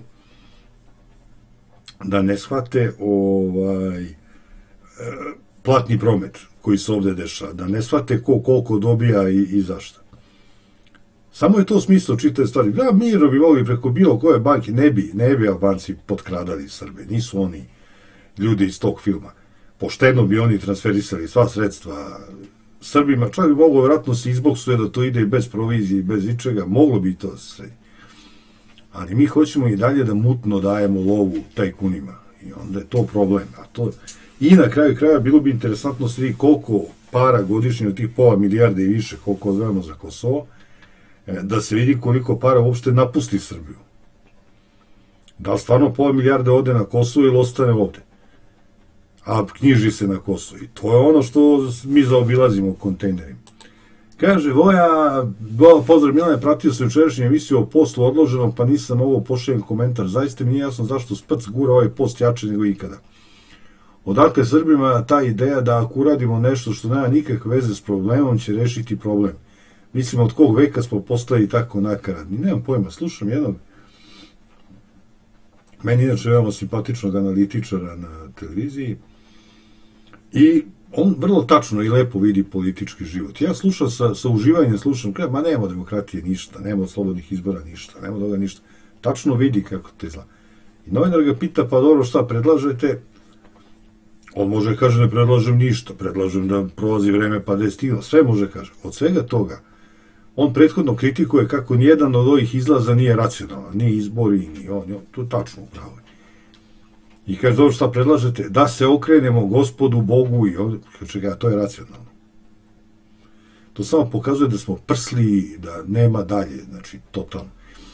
platni promet koji se ovde dešava, da ne shvate ko koliko dobija i zašto. Samo je to smislo čitave stvari. Da, mirno bi mogli preko bilo koje banke, ne bi Albanci potkradali Srbe, nisu oni ljudi iz tog filma. Pošteno bi oni transferisali sva sredstva Srbima, čak bi moglo vjerojatno se izboksuje da to ide bez provizije i bez ičega, moglo bi to sredi. Ali mi hoćemo i dalje da mutno dajemo lovu tajkunima i onda je to problem. I na kraju kraja bilo bi interesantno se vidi koliko para godišnje od tih pola milijarde i više, koliko odvajamo za Kosovo, da se vidi koliko para uopšte napusti Srbiju. Da li stvarno pola milijarde ode na Kosovo ili ostane ovde? A knjiži se na Kosovo. I to je ono što mi zaobilazimo u kontejnerima. Kaže, Voja, pozdrav Milane, pratio sam jučerašnju emisiju o postu odloženom, pa nisam mogao pošaljem komentar. Zaista mi nije jasno zašto Sprc gura ovaj post jače nego ikada. Odakle Srbima ta ideja da ako uradimo nešto što nema nikakve veze s problemom, će rešiti problem. Mislim, od kog veka smo postali tako nakaradni. Nemam pojma, slušam jednog, meni inače veoma simpatičnog analitičara na televiziji, i on vrlo tačno i lepo vidi politički život. Ja slušam sa uživanjem, kažem, ma nema demokratije ništa, nema slobodnih izbora ništa, nema toga ništa. Tačno vidi kako to izgleda. I novinar ga pita, pa dobro, šta predlažete? On može kaže, ne predlažem ništa, predlažem da prolazi vreme pa da je stiglo. Sve može kaže. Od svega toga, on prethodno kritikuje kako nijedan od ovih izlaza nije racionalan, ni izbori, ni on, to je tačno upravo. I kaže, dobro, šta predlažete? Da se okrenemo Gospodu, Bogu i ovdje. Čekaj, to je racionalno. To samo pokazuje da smo prsli, da nema dalje, znači, totalno.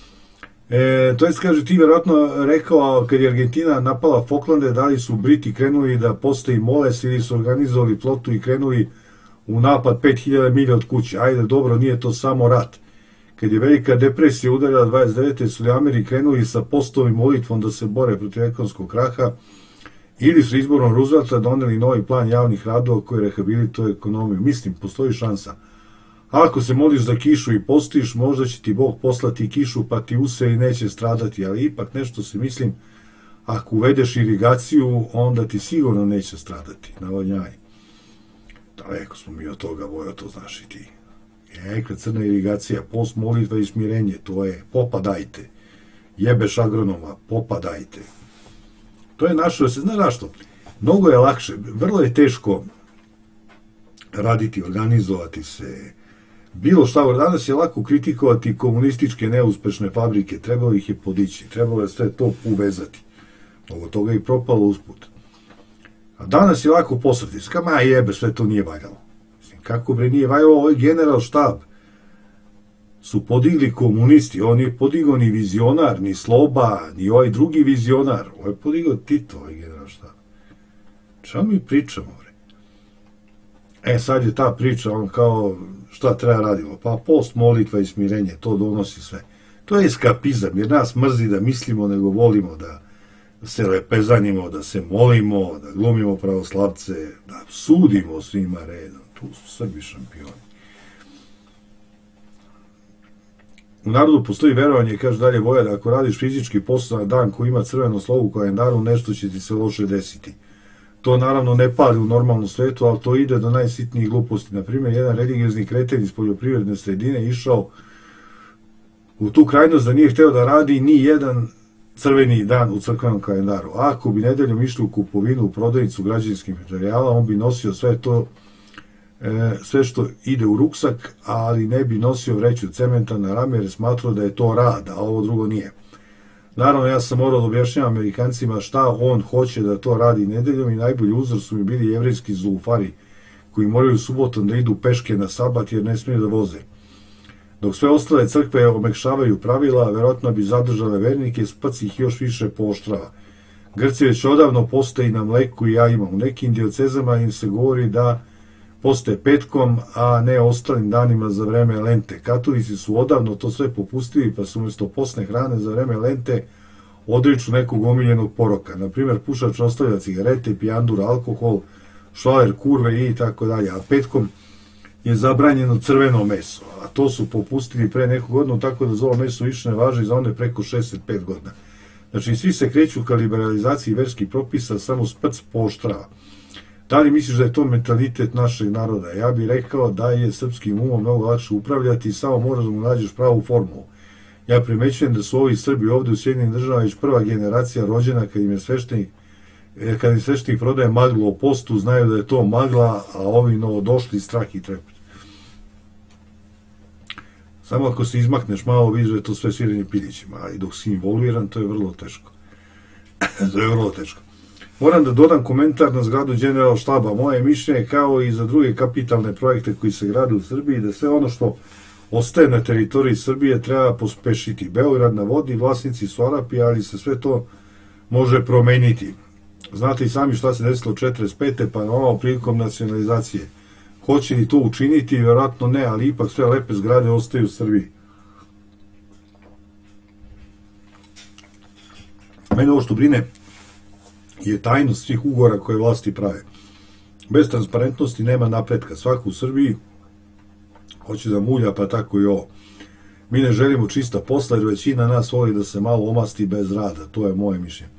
To je, kaže, ti vjerojatno rekao, kad je Argentina napala Falklande, da li su Briti krenuli da postaji moles ili su organizovali flotu i krenuli u napad 5000 milja od kuće. Ajde, dobro, nije to samo rat. Kad je velika depresija udarila 29. su li Ameri krenuli sa postom i molitvom da se bore protiv ekonomskog kraha, ili su izborom Roosevelta doneli novi plan javnih radova koji rehabilituje ekonomiju. Mislim, postoji šansa. Ako se moliš za kišu i postiš, možda će ti Bog poslati kišu pa ti use i neće stradati, ali ipak nešto se mislim, ako uvedeš irigaciju, onda ti sigurno neće stradati. Navodnjaj. Daleko smo mi od toga, Vojo, to znaš i ti. Neka crna irigacija, post, molitva i smirenje, to je popadajte. Jebeš agronoma, popadajte. To je naše, znaš zašto? Mnogo je lakše, vrlo je teško raditi, organizovati se, bilo šta, danas je lako kritikovati komunističke neuspešne fabrike, trebalo ih je podići, trebalo je sve to uvezati. Mnogo toga je i propalo usput. A danas je lako posrati, ma jebe, sve to nije valjalo. Kako bre nije valjalo, ovaj general štab su podigli komunisti, on je podigao ni vizionar, ni Sloba, ni ovaj drugi vizionar, ovo je podigao Tito, ovaj general štab. Čemu mi pričamo, bre? Sad je ta priča, on kao, šta treba radimo? Pa post, molitva i smirenje, to donosi sve. To je eskapizam, jer nas mrzi da mislimo, nego volimo da se lepezanimo, da se molimo, da glumimo pravoslavce, da sudimo svima redom. Tu su Srbi šampioni. U narodu postoji verovanje, kaže dalje Voja, da ako radiš fizički posao na dan koji ima crveno slovo u kalendaru, nešto će ti se loše desiti. To naravno ne pali u normalnom svetu, ali to ide do najsitnijih gluposti. Naprimjer, jedan religiozni kreten iz poljoprivredne sredine išao u tu krajnost da nije hteo da radi ni jedan crveni dan u crkvenom kalendaru. Ako bi nedeljom išli u kupovinu, u prodavnicu građevinskih materijala, on bi nosio sve to, sve što ide u ruksak, ali ne bi nosio vreću cementa na rame jer smatrao da je to rad, a ovo drugo nije. Naravno, ja sam morao da objašnjavam Amerikancima šta on hoće da to radi nedeljom i najbolji uzor su mi bili jevrejski zulufari koji moraju subotom da idu peške na sabat jer ne smiju da voze. Dok sve ostale crkve omekšavaju pravila, verovatno bi zadržale vernike, Spac ih još više pooštrava. Grci već odavno postoji na mleku i jajima. U nekim diocezama im se govori da postaje petkom, a ne ostalim danima za vreme Lente. Katolici su odavno to sve popustili, pa su umjesto postne hrane za vreme Lente odriču nekog omiljenog poroka. Naprimjer, pušač ostavlja cigarete, pijandur, alkohol, šaler, kurve i tako dalje. A petkom je zabranjeno crveno meso, a to su popustili pre neku godinu, tako da za ovo meso više ne važi za one preko 65 godina. Znači, svi se kreću ka liberalizaciji verskih propisa, samo sprc pooštrava. Da li misliš da je to mentalitet našeg naroda? Ja bih rekao da je srpskim umom mnogo lakše upravljati i samo moraš da mu nađeš pravu formulu. Ja primećujem da su ovi Srbi ovde u Sjedinim državama već prva generacija rođena kad im sveštenik prodaje maglu o postu, znaju da je to magla, a ovi novodošli strah i trepet. Samo ako se izmakneš malo, vidiš da je to sve sviranje piljićima, a i dok si involviran, to je vrlo teško. To je vrlo teško. Moram da dodam komentar na zgradu General štaba. Moje mišljenje, kao i za druge kapitalne projekte koji se grade u Srbiji, da sve ono što ostaje na teritoriji Srbije treba pospešiti. Beograd na vodi, vlasnici su Arapi, ali se sve to može promeniti. Znate i sami šta se desilo 45. pa ovom prilikom nacionalizacije. Hoće li to učiniti? Vjerojatno ne, ali ipak sve lepe zgrade ostaju u Srbiji. Mene ovo što brine je tajnost svih ugovora koje vlasti prave. Bez transparentnosti nema napretka. Svako u Srbiji hoće da mulja, pa tako i ovo. Mi ne želimo čista posla, jer većina nas voli da se malo omasti bez rada. To je moje mišljenje.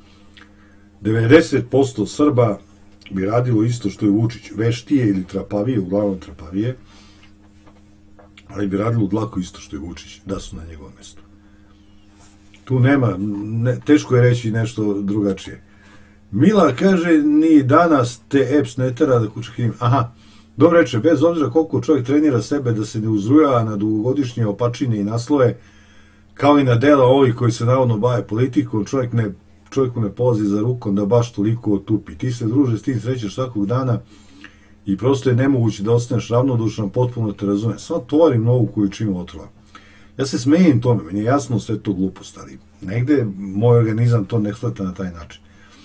90% Srba bi radilo isto što je Vučić. Veštije ili trapavije, uglavnom trapavije, ali bi radilo dlako isto što je Vučić, da su na njegovom mjestu. Tu nema, teško je reći nešto drugačije. Mila kaže, ni danas te EPS ne tera da kuće him. Aha, dobro reče, bez obzira koliko čovjek trenira sebe da se ne uzruja na dugogodišnje opačine i naslove, kao i na dela ovih koji se navodno bave politikom, čovjeku ne polazi za rukom da baš toliko otupi. Ti se, druže, s tim srećeš svakog dana i prosto je nemoguće da ostaneš ravnodušan, potpuno te razumem. Samo tovarim novu količinu otrova. Ja se smejem tome, meni je jasno sve to glupost, ali negde moj organizam to ne shvata na taj način.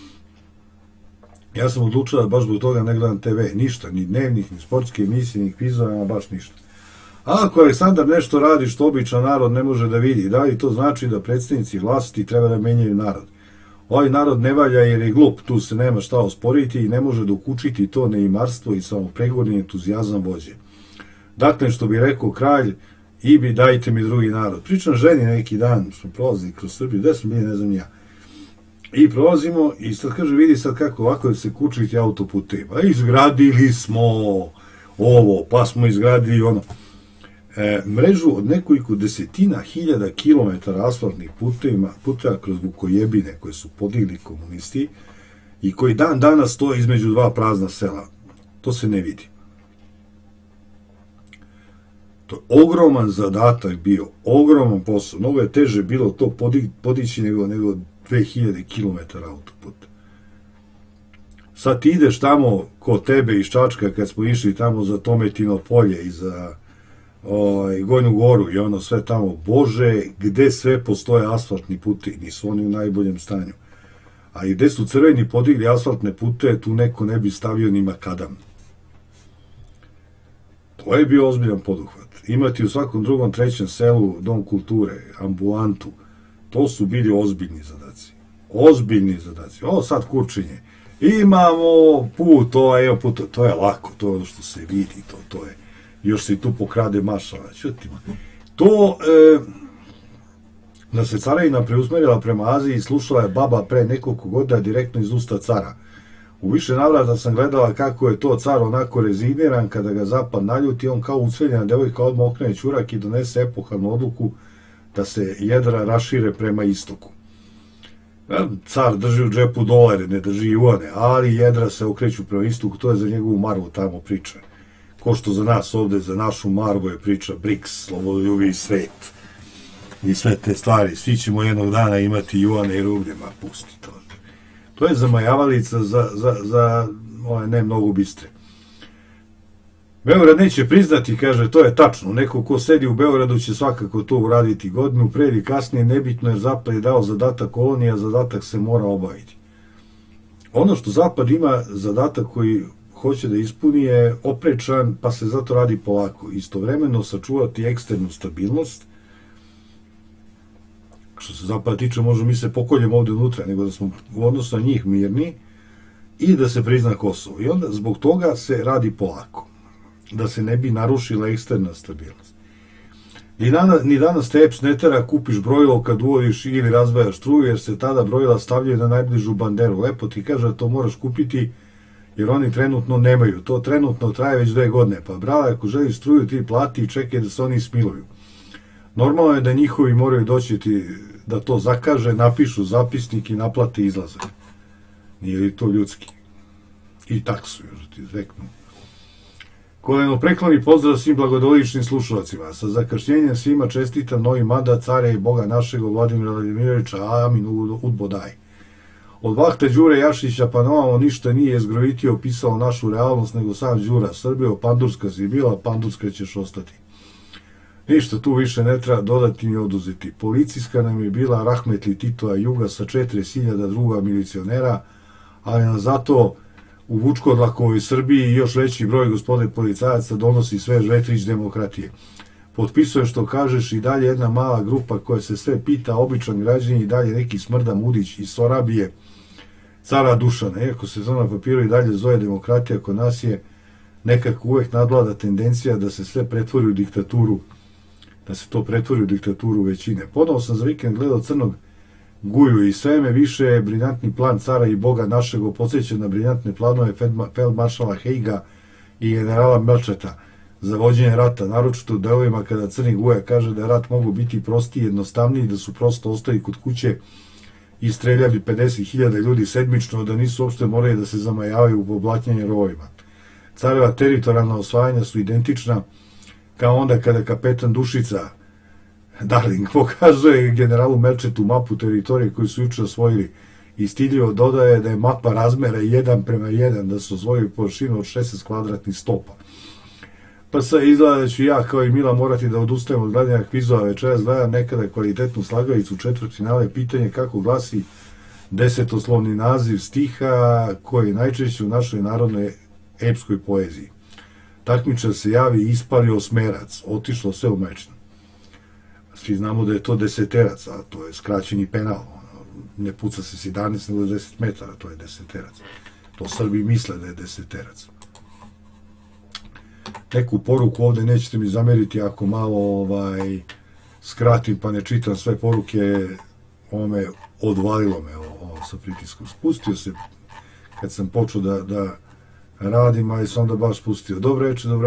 Ja sam odlučila da baš zbog toga ne gledam TV, ništa, ni dnevnih, ni sportske emisije, ni kvizova, baš ništa. A ako Aleksandar nešto radi što običan narod ne može da vidi, da li to znači da predstavnici vlasti treba da menjaju narod? Ovaj narod ne valja jer je glup, tu se nema šta osporiti i ne može dokučiti to neimarstvo i samopregorni entuzijazam vođe. Dakle, što bi rekao kralj, Ibi, dajte mi drugi narod. Pričam ženi neki dan, smo prolazili kroz Srbiju, gde smo bili, ne znam ja. I prolazimo i sad kaže, vidi sad kako ovako se kučiti autoputeva. Izgradili smo ovo, pa smo izgradili ono. Mrežu od nekoliko desetina hiljada kilometara asfaltnih puteva kroz Vukojebine koje su podigli komunisti i koji dan danas stoje između dva prazna sela. To se ne vidi. To je ogroman zadatak bio, ogroman posao. Mnogo je teže bilo to podići nego 2000 km autoputa. Sad ti ideš tamo kod tebe iz Čačka kad smo išli tamo za Tometino polje i za Gornju Goru i ono sve tamo, bože, gde sve postoje asfaltni putevi, nisu oni u najboljem stanju. A i gde su crveni podigli asfaltne puteve, tu neko ne bi stavio ni makadam. To je bio ozbiljan poduhvat. Imati u svakom drugom, trećem selu dom kulture, ambulantu, to su bili ozbiljni zadaci. Ozbiljni zadaci. Ovo sad kurčenje. Imamo put, to je lako, to je ono što se vidi, to je. Još se i tu pokrade mašala. Čutima. To, da se carevina preusmerila prema Aziji, slušala je baba pre nekoliko godina direktno iz usta cara. U više navrata sam gledala kako je to car onako rezigniran, kada ga zapad naljuti, on kao ucveljena devojka odmah okrene ćurak i donese epohalnu odluku da se jedra rašire prema istoku. Car drži u džepu dolare, ne drži juane, ali jedra se okreću prema istoku, to je za njegovu Marvu tamo priča. Ko što za nas ovde, za našu Marvu je priča BRICS, slobodoljubivi svet. I sve te stvari, svi ćemo jednog dana imati juane i rublje, ma pusti to. To je zamajavalica za ne mnogo bistre. Beograd neće priznati, kaže, to je tačno. Neko ko sedi u Beogradu će svakako to uraditi godinu pre ili kasnije, nebitno, jer Zapad je dao zadatak kolonija, zadatak se mora obaviti. Ono što Zapad ima zadatak koji hoće da ispuni je oprečan, pa se zato radi polako. Istovremeno sačuvati eksternu stabilnost. Što se Zapada tiče, možemo mi se pokoljemo ovde unutra, nego da smo u odnosu na njih mirni i da se prizna Kosovo. I onda zbog toga se radi polako. da se ne bi narušila eksterna stabilnost. Ni danas te EPS ne tera kupiš brojilo kad uvodiš ili razvajaš struju, jer se tada brojila stavljaju na najbližu banderu. Lepo ti kaže da to moraš kupiti, jer oni trenutno nemaju. To trenutno traje već 2 godine. Pa brale, ako želiš struju, ti plati i čekaj da se oni smiluju. Normalno je da njihovi moraju doći ti da to zakaže, napišu zapisnik i naplate izlazak. Nije li to ljudski? I taksu, još ti zveknu. Kolenoprekloni pozdrav svim blagodoličnim slušalcima. Sa zakašnjenjem svima čestitam novi mandat carja i Boga našeg Vladimira Vladimirovića, amin udbodaj. Od vahta Đure Jašića pa novamo ništa nije zgrovitio opisalo našu realnost nego sam Đura. Srbijo, pandurska si bila, pandurska ćeš ostati. Ništa tu više ne treba dodati ni oduzeti. Policijska nam je bila rahmetli Titova Juga sa 40.000 druga milicionera, ali nam zato u Vučkodlakovoj Srbiji i još veći broj gospode policajaca donosi sve vetrić demokratije. Potpisuje što kažeš i dalje jedna mala grupa koja se sve pita, običan građani i dalje neki smrda mudić iz Sorabije, cara Dušana. Iako se to na papiru i dalje zove demokratija, kod nas je nekako uvek nadvlada tendencija da se sve pretvori u diktaturu, da se to pretvori u diktaturu većine. Ponovo sam za vikend gledao Crnog Guju i sve me više briljantni plan cara i Boga našeg podsjeća na briljantne planove feldmaršala Heiga i generala Melčeta za vođenje rata, naročito u delovima kada Crni Guja kaže da je rat mogu biti prostiji i jednostavniji, da su prosto ostali kod kuće i streljali 50.000 ljudi sedmično, da nisu uopšte morali da se zamajavaju u poblatnjanje rovovima. Careva teritorijalna osvajanja su identična kao onda kada kapetan Dušica Darling pokazuje generalu Melčetu mapu teritorije koju su juče osvojili i stidljivo dodaje da je mapa razmera 1:1, da su osvojili površinu od 16 kvadratnih stopa. Pa sad izgleda da ću ja kao i Mila morati da odustajem od gledanja kvizova večeras, gledam nekada kvalitetnu slagalicu četvrtfinale, pitanje kako glasi 10-oslovni naziv stiha koji je najčešće u našoj narodnoj epskoj poeziji. Takmičar se javi i ispali osmerac, otišlo sve u mečnu. Svi znamo da je to deseterac, a to je skraćeni penal. Ne puca se 17 nego 10 metara, to je deseterac. To Srbi misle da je deseterac. Neku poruku ovde nećete mi zameriti ako malo skratim pa ne čitam sve poruke, odvalilo me ovo sa pritiskom. Spustio se kad sam počeo da radim, ali sam onda baš spustio. Dobro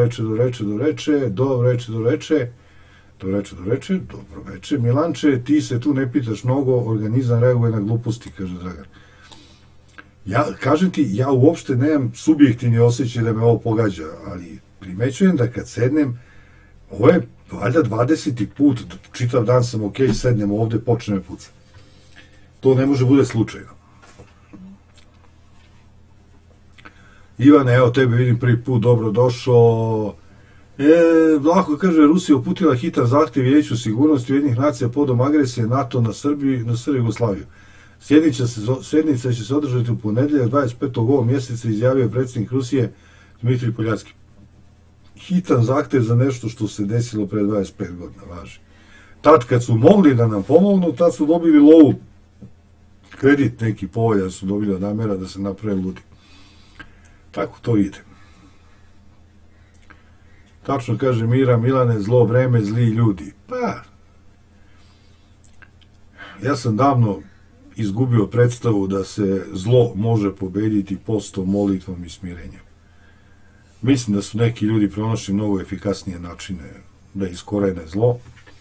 veče, Milanče, ti se tu ne pitaš mnogo, organizam reaguje na gluposti, kaže Dragan. Kažem ti, ja uopšte nemam subjektivni osjećaj da me ovo pogađa, ali primećujem da kad sednem, ovo je valjda 20. put, čitav dan sam sednem ovde, počne me puca. To ne može bude slučajno. Ivane, evo tebe vidim prvi put, dobro došao. Vlaho kaže, Rusija uputila hitan zahtev Vijeću sigurnosti Ujedinjenih nacija podom agresije NATO na Srbiju i Jugoslaviju. Sjednica će se održati u ponedeljak 25. ovog mjeseca, izjavio predsjednik Rusije Dmitrij Poljacki. Hitan zahtev za nešto što se desilo pre 25 godina, važi. Tad kad su mogli da nam pomognu, tad su dobili lovu. Kredit neki povoljan su dobili od Amera da se naprave ludi. Tako to ide. Tačno kaže Mira, Milane, zlo vreme, zli ljudi. Pa, ja sam davno izgubio predstavu da se zlo može pobediti postom, molitvom i smirenjem. Mislim da su neki ljudi pronašli mnogo efikasnije načine da iskorene zlo.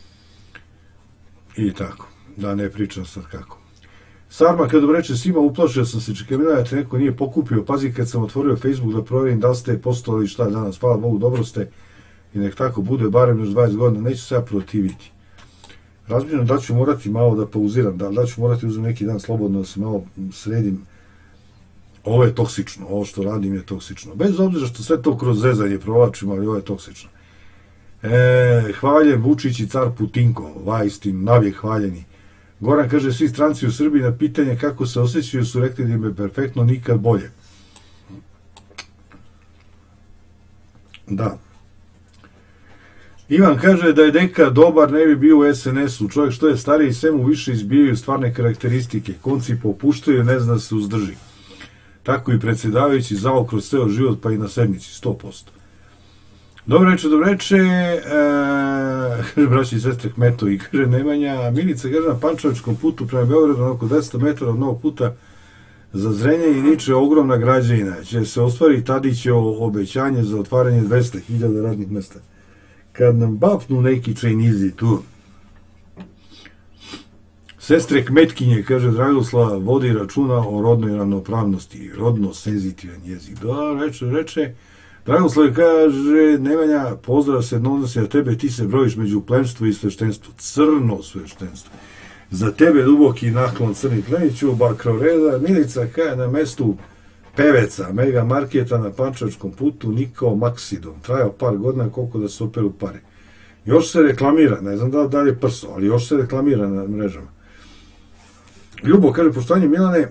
I tako, da ne pričam sad kako. Sarma, kada reče svima, uplašio sam se, čekaj, da te neko nije pokupio. Pazi, kad sam otvorio Facebook da provjerim da li ste postovali šta danas. Hvala Bogu, dobro ste. I nek tako bude, barem još 20 godina. Neću se ja protiviti. Razmišljam da ću morati malo da pauziram, da ću morati uzeti neki dan slobodno da se malo sredim. Ovo je toksično, ovo što radim je toksično. Bez obzira što sve to kroz zezanje provlačim, ali ovo je toksično. Hvaljen Vučić i car Putinko, vaistin, navijek hvaljeni. Goran kaže, svi stranci u Srbiji na pitanje kako se osjećaju su rekli da im je perfektno, nikad bolje. Da. Ivan kaže da je Deka dobar, ne bi bio u SNS-u. Čovjek što je stariji, sve mu više izbijaju stvarne karakteristike. Konci popuštaju, ne zna se uzdrži. Tako i predsjedavajući zao kroz ceo život, pa i na sednici, 100%. Dobro reče, braći i sestre Kmetovi, kaže Nemanja, Milica kaže na Pančevačkom putu prema Beogradu oko 200 metara od novog puta za Zrenjanin i Niče ogromna građevina. Će se ostvari Tadićevo obećanje za otvaranje 200.000 radnih mesta. Kad nam bapnu neki čajnizi tu, sestre Kmetkinje, kaže Dragoslava, vodi računa o rodnoj ravnopravnosti, rodno senzitivan jezik. Da, reče, Dragoslav kaže, Nemanja, pozdrav se odnosi na tebe, ti se brojiš među plemstvo i sveštenstvo, crno sveštenstvo. Za tebe duboki naklon Crni Pleniću, Bakroreda, Milica kaže na mestu peveca, mega marketa na Pančevačkom putu, Nikao Maksidom, trajao par godina, koliko da se operu pare. Još se reklamira, ne znam da li je prso, ali još se reklamira na mrežama. Ljubo kaže, poštovanje Milane,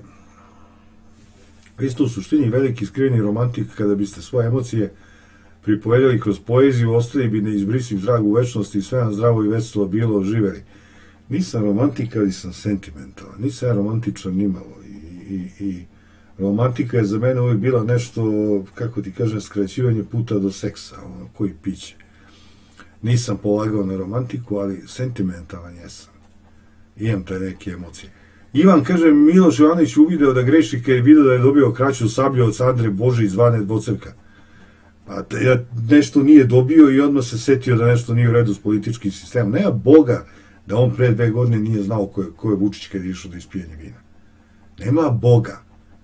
vi ste u suštini veliki skriveni romantik, kada biste svoje emocije pripovedali kroz poeziju, ostali bi neizbrisiv drag u večnosti i sve nam zdravo i veselo bilo živeli. Nisam romantik, ali sam sentimentalan. Nisam ja romantičan nimalo. I romantika je za mene uvijek bila nešto, kako ti kažem, skraćivanje puta do seksa, ono, koji piće. Nisam polagao na romantiku, ali sentimentalan jesam. Imam te neke emocije. Ivan kaže, Miloš Jovanović uvideo da greši kad je vidio da je dobio kraću sablju od Sandre Bože zvane Dvocrka. A nešto nije dobio i odmah se setio da nešto nije u redu s političkim sistemom. Nema Boga da on pre 2 godine nije znao ko je Vučić kad je išao da ispijanje vina. Nema Boga.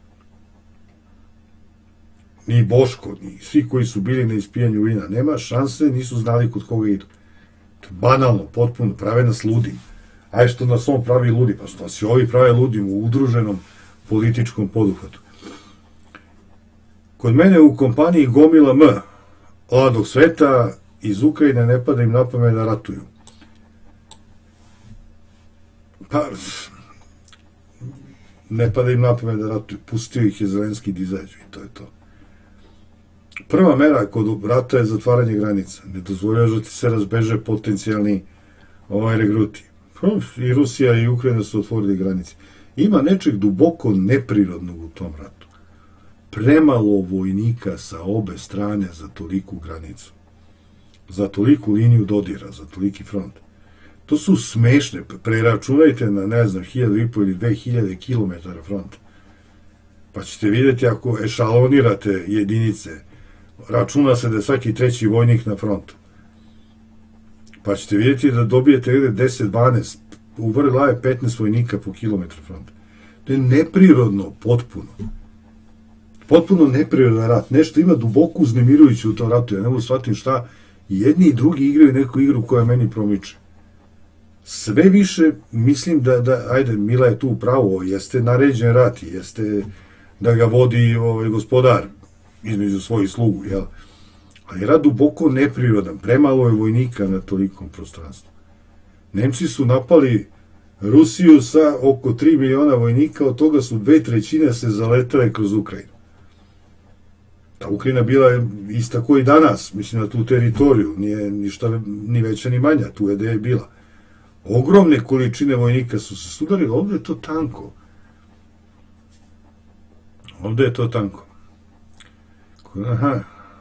Ni Boško, ni svi koji su bili na ispijanju vina. Nema šanse, nisu znali kod koga idu. Banalno, potpuno, prave nas ludim. Aj što nas on pravi ludi, pa što se ovi prave ludim u udruženom političkom poduhvatu. Kod mene u kompaniji gomila mladog sveta iz Ukrajine ne pada im na pamet da ratuju. Pa, ne pada im na pamet da ratuju, pustio ih je Zelenski da izađu i to je to. Prva mera kod rata je zatvaranje granica. Ne dozvoljaš da ti se razbeže potencijalni regruti. I Rusija i Ukrajina su otvorili granice. Ima nečeg duboko neprirodnog u tom ratu. Premalo vojnika sa obe strane za toliku granicu. Za toliku liniju dodira, za toliki front. To su smešne. Preračunajte na, ne znam, 1500 ili 2000 kilometara fronta. Pa ćete vidjeti ako ešalonirate jedinice, računa se da je svaki 3. vojnik na frontu. Pa ćete vidjeti da dobijete 10-12, u Vrlave 15 vojnika po kilometru fronta. To je neprirodno, potpuno. Potpuno neprirodan rat. Nešto ima duboko uznemirujuće u tom ratu. Ja ne mogu shvatim šta jedni i drugi igraju neku igru koja meni promiče. Sve više mislim da ajde, Mila je tu upravo, jeste naređen rat, jeste da ga vodi gospodar između svojih slugu, jel? Ali je rat duboko neprirodan, premalo je vojnika na tolikom prostranstvu. Nemci su napali Rusiju sa oko 3 miliona vojnika, od toga su 2/3 se zaletale kroz Ukrajinu. Ta Ukrajina bila ista koji danas, mislim na tu teritoriju, nije ništa ni veća ni manja, tu je da je bila. Ogromne količine vojnika su se sudarili, ovdje je to tanko. Ovdje je to tanko. Aha.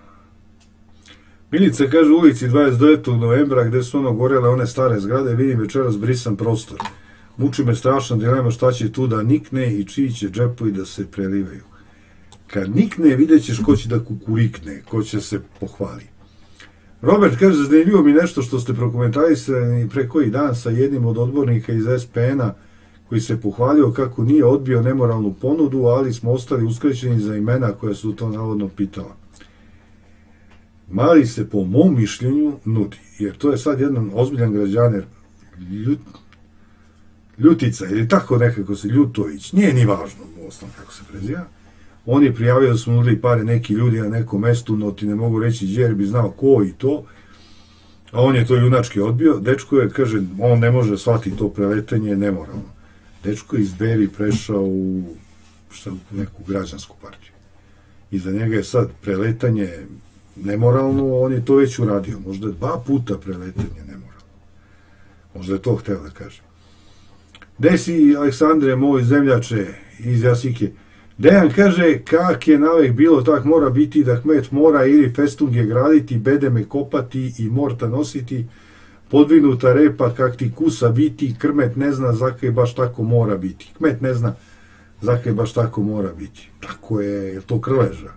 Milica kaže u ulici 29. novembra gde su gorele one stare zgrade, vidim večeras brisan prostor. Muči me strašna dilema šta će tu da nikne i čiji će džepovi da se prelivaju. Kad nikne, vidjet ćeš ko će da kukurikne, ko će se pohvali. Robert kaže, zanimljivo mi nešto što ste prokomentarisali pre koji dan sa jednim od odbornika iz SPN-a koji se pohvalio kako nije odbio nemoralnu ponudu, ali smo ostali uskraćeni za imena koja su to navodno pitala. Mali se po mom mišljenju nudi, jer to je sad jedan ozbiljan građaner, Ljutica, ili tako nekako se Ljutović, nije ni važno u osnovu kako se preziva. On je prijavio da su nudili pare neki ljudi na nekom mestu, no ti ne mogu reći gdje, jer bi znao ko i to, a on je to junački odbio. Dečko je, kaže, on ne može shvatiti to preletanje, je nemoralno. Dečko je iz Dveri prešao u neku građansku partiju. I za njega je sad preletanje nemoralno, on je to već uradio. Možda je 2 puta preletanje nemoralno. Možda je to hteo da kaže. Gde si, Aleksandre, moj zemljače iz Jasike? Dejan kaže, kak je navek bilo, tak mora biti, da kmet mora ili festunge graditi, bedeme kopati i morta nositi, podvinuta repa kak ti kusa biti, krmet ne zna zakaj baš tako mora biti. Kmet ne zna zakaj baš tako mora biti. Tako je to Krleža.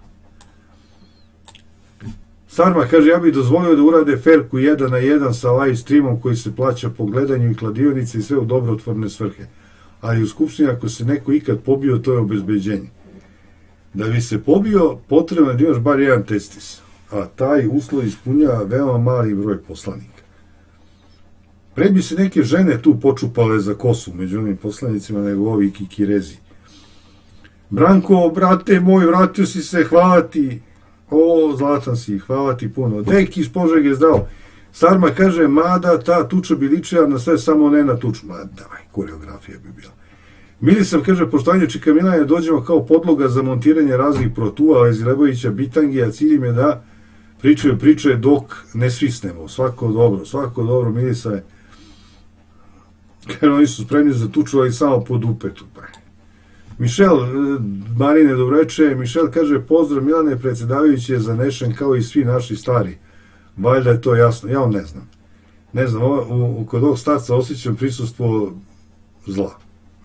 Sarma kaže, ja bih dozvolio da urade ferku 1 na 1 sa live streamom koji se plaća po gledanju i kladionice i sve u dobrotvorne svrhe. Ali u Skupštini ako se neko ikad pobio, to je obezbeđenje. Da bi se pobio, potrebno je da imaš bar jedan testis, a taj uslov ispunjava veoma mali broj poslanika. Pre bi se neke žene tu počupale za kosu među onim poslanicima nego ovi kikirezi. Branko, brate moj, vratio si se, hvala ti. O, zlatan si, hvala ti puno. Deki iz Požege zdravo. Sarma kaže, mada ta tuča bi ličila na sve, samo ne na tuču. Ma davaj, koreografija bi bila. Milisav kaže, poštovanje Čika Milanja, dođemo kao podloga za montiranje raznih protua, Lezi Lebovića, bitangi, a cilj im je da pričaju priče dok ne svisnemo. Svako dobro, Milisave. Jer oni su spremni za tuču, ali samo pod upetu. Mišel, Marine, dobreče. Mišel kaže, pozdrav Milane, predsjedavajući je zanešen kao i svi naši stari. Valjda je to jasno. Ja on ne znam. Ne znam, kod ovog starca osjećam prisustvo zla.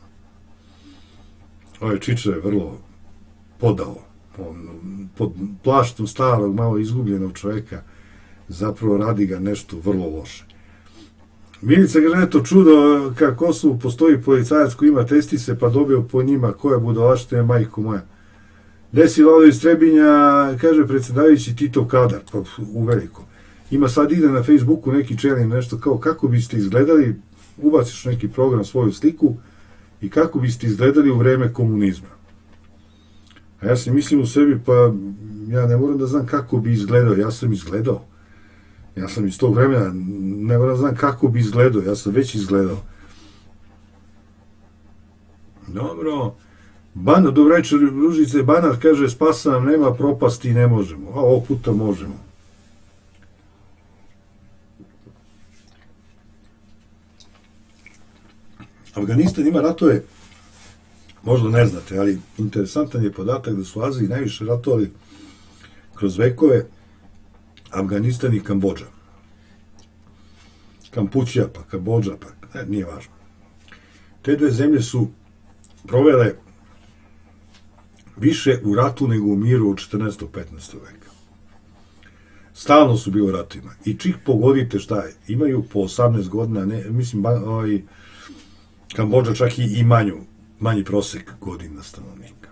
Ovaj Čiča je vrlo podao. Pod plaštom starog, malo izgubljenog čoveka zapravo radi ga nešto vrlo loše. Milica kaže, eto čudo, kako su postoji policajac koji ima testise pa dobio po njima koja budalaština, majko moja. Desi Lalo iz Trebinja, kaže predsjedavajući Tito kadar, pa uveliko. Ima sad ide na Facebooku neki čelin nešto kao kako biste izgledali, ubaciš neki program, svoju sliku i kako biste izgledali u vreme komunizma. A ja se mislim u sebi, pa ja ne moram da znam kako bi izgledao, ja sam izgledao. Ja sam iz tog vremena, ne moram da znam kako bi izgledao, ja sam već izgledao. Dobro. Dobro večer, Ružice, Banar kaže, spasa nam nema, propasti ne možemo. A ovog puta možemo. Afganistan ima ratove, možda ne znate, ali interesantan je podatak da su u Aziji najviše ratovali kroz vekove Afganistan i Kambodža. Kampučija, pa Kambodža, pa nije važno. Te dve zemlje su provele više u ratu nego u miru od 14. 15. veka. Stalno su bili u ratovima. I čik pogodite šta je. Imaju po 18 godina, mislim, Kambodža čak i manji prosek godina stanovnika.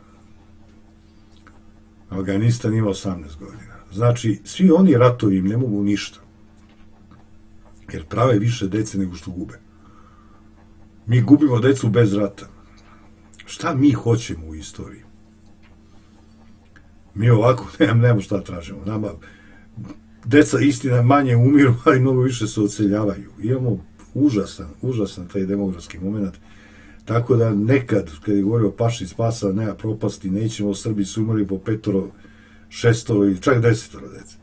Afganistan ima 18 godina. Znači, svi oni ratovi im ne mogu ništa. Jer prave više dece nego što gube. Mi gubimo decu bez rata. Šta mi hoćemo u istoriji? Mi ovako nemamo šta tražimo. Nama deca istina manje umiru, ali mnogo više se odseljavaju. Imamo užasan taj demografski moment. Tako da nekad, kad je govorio Paši spasa, nema propasti, nećemo, Srbi su umrli po 5, 6 ili čak 10 dece.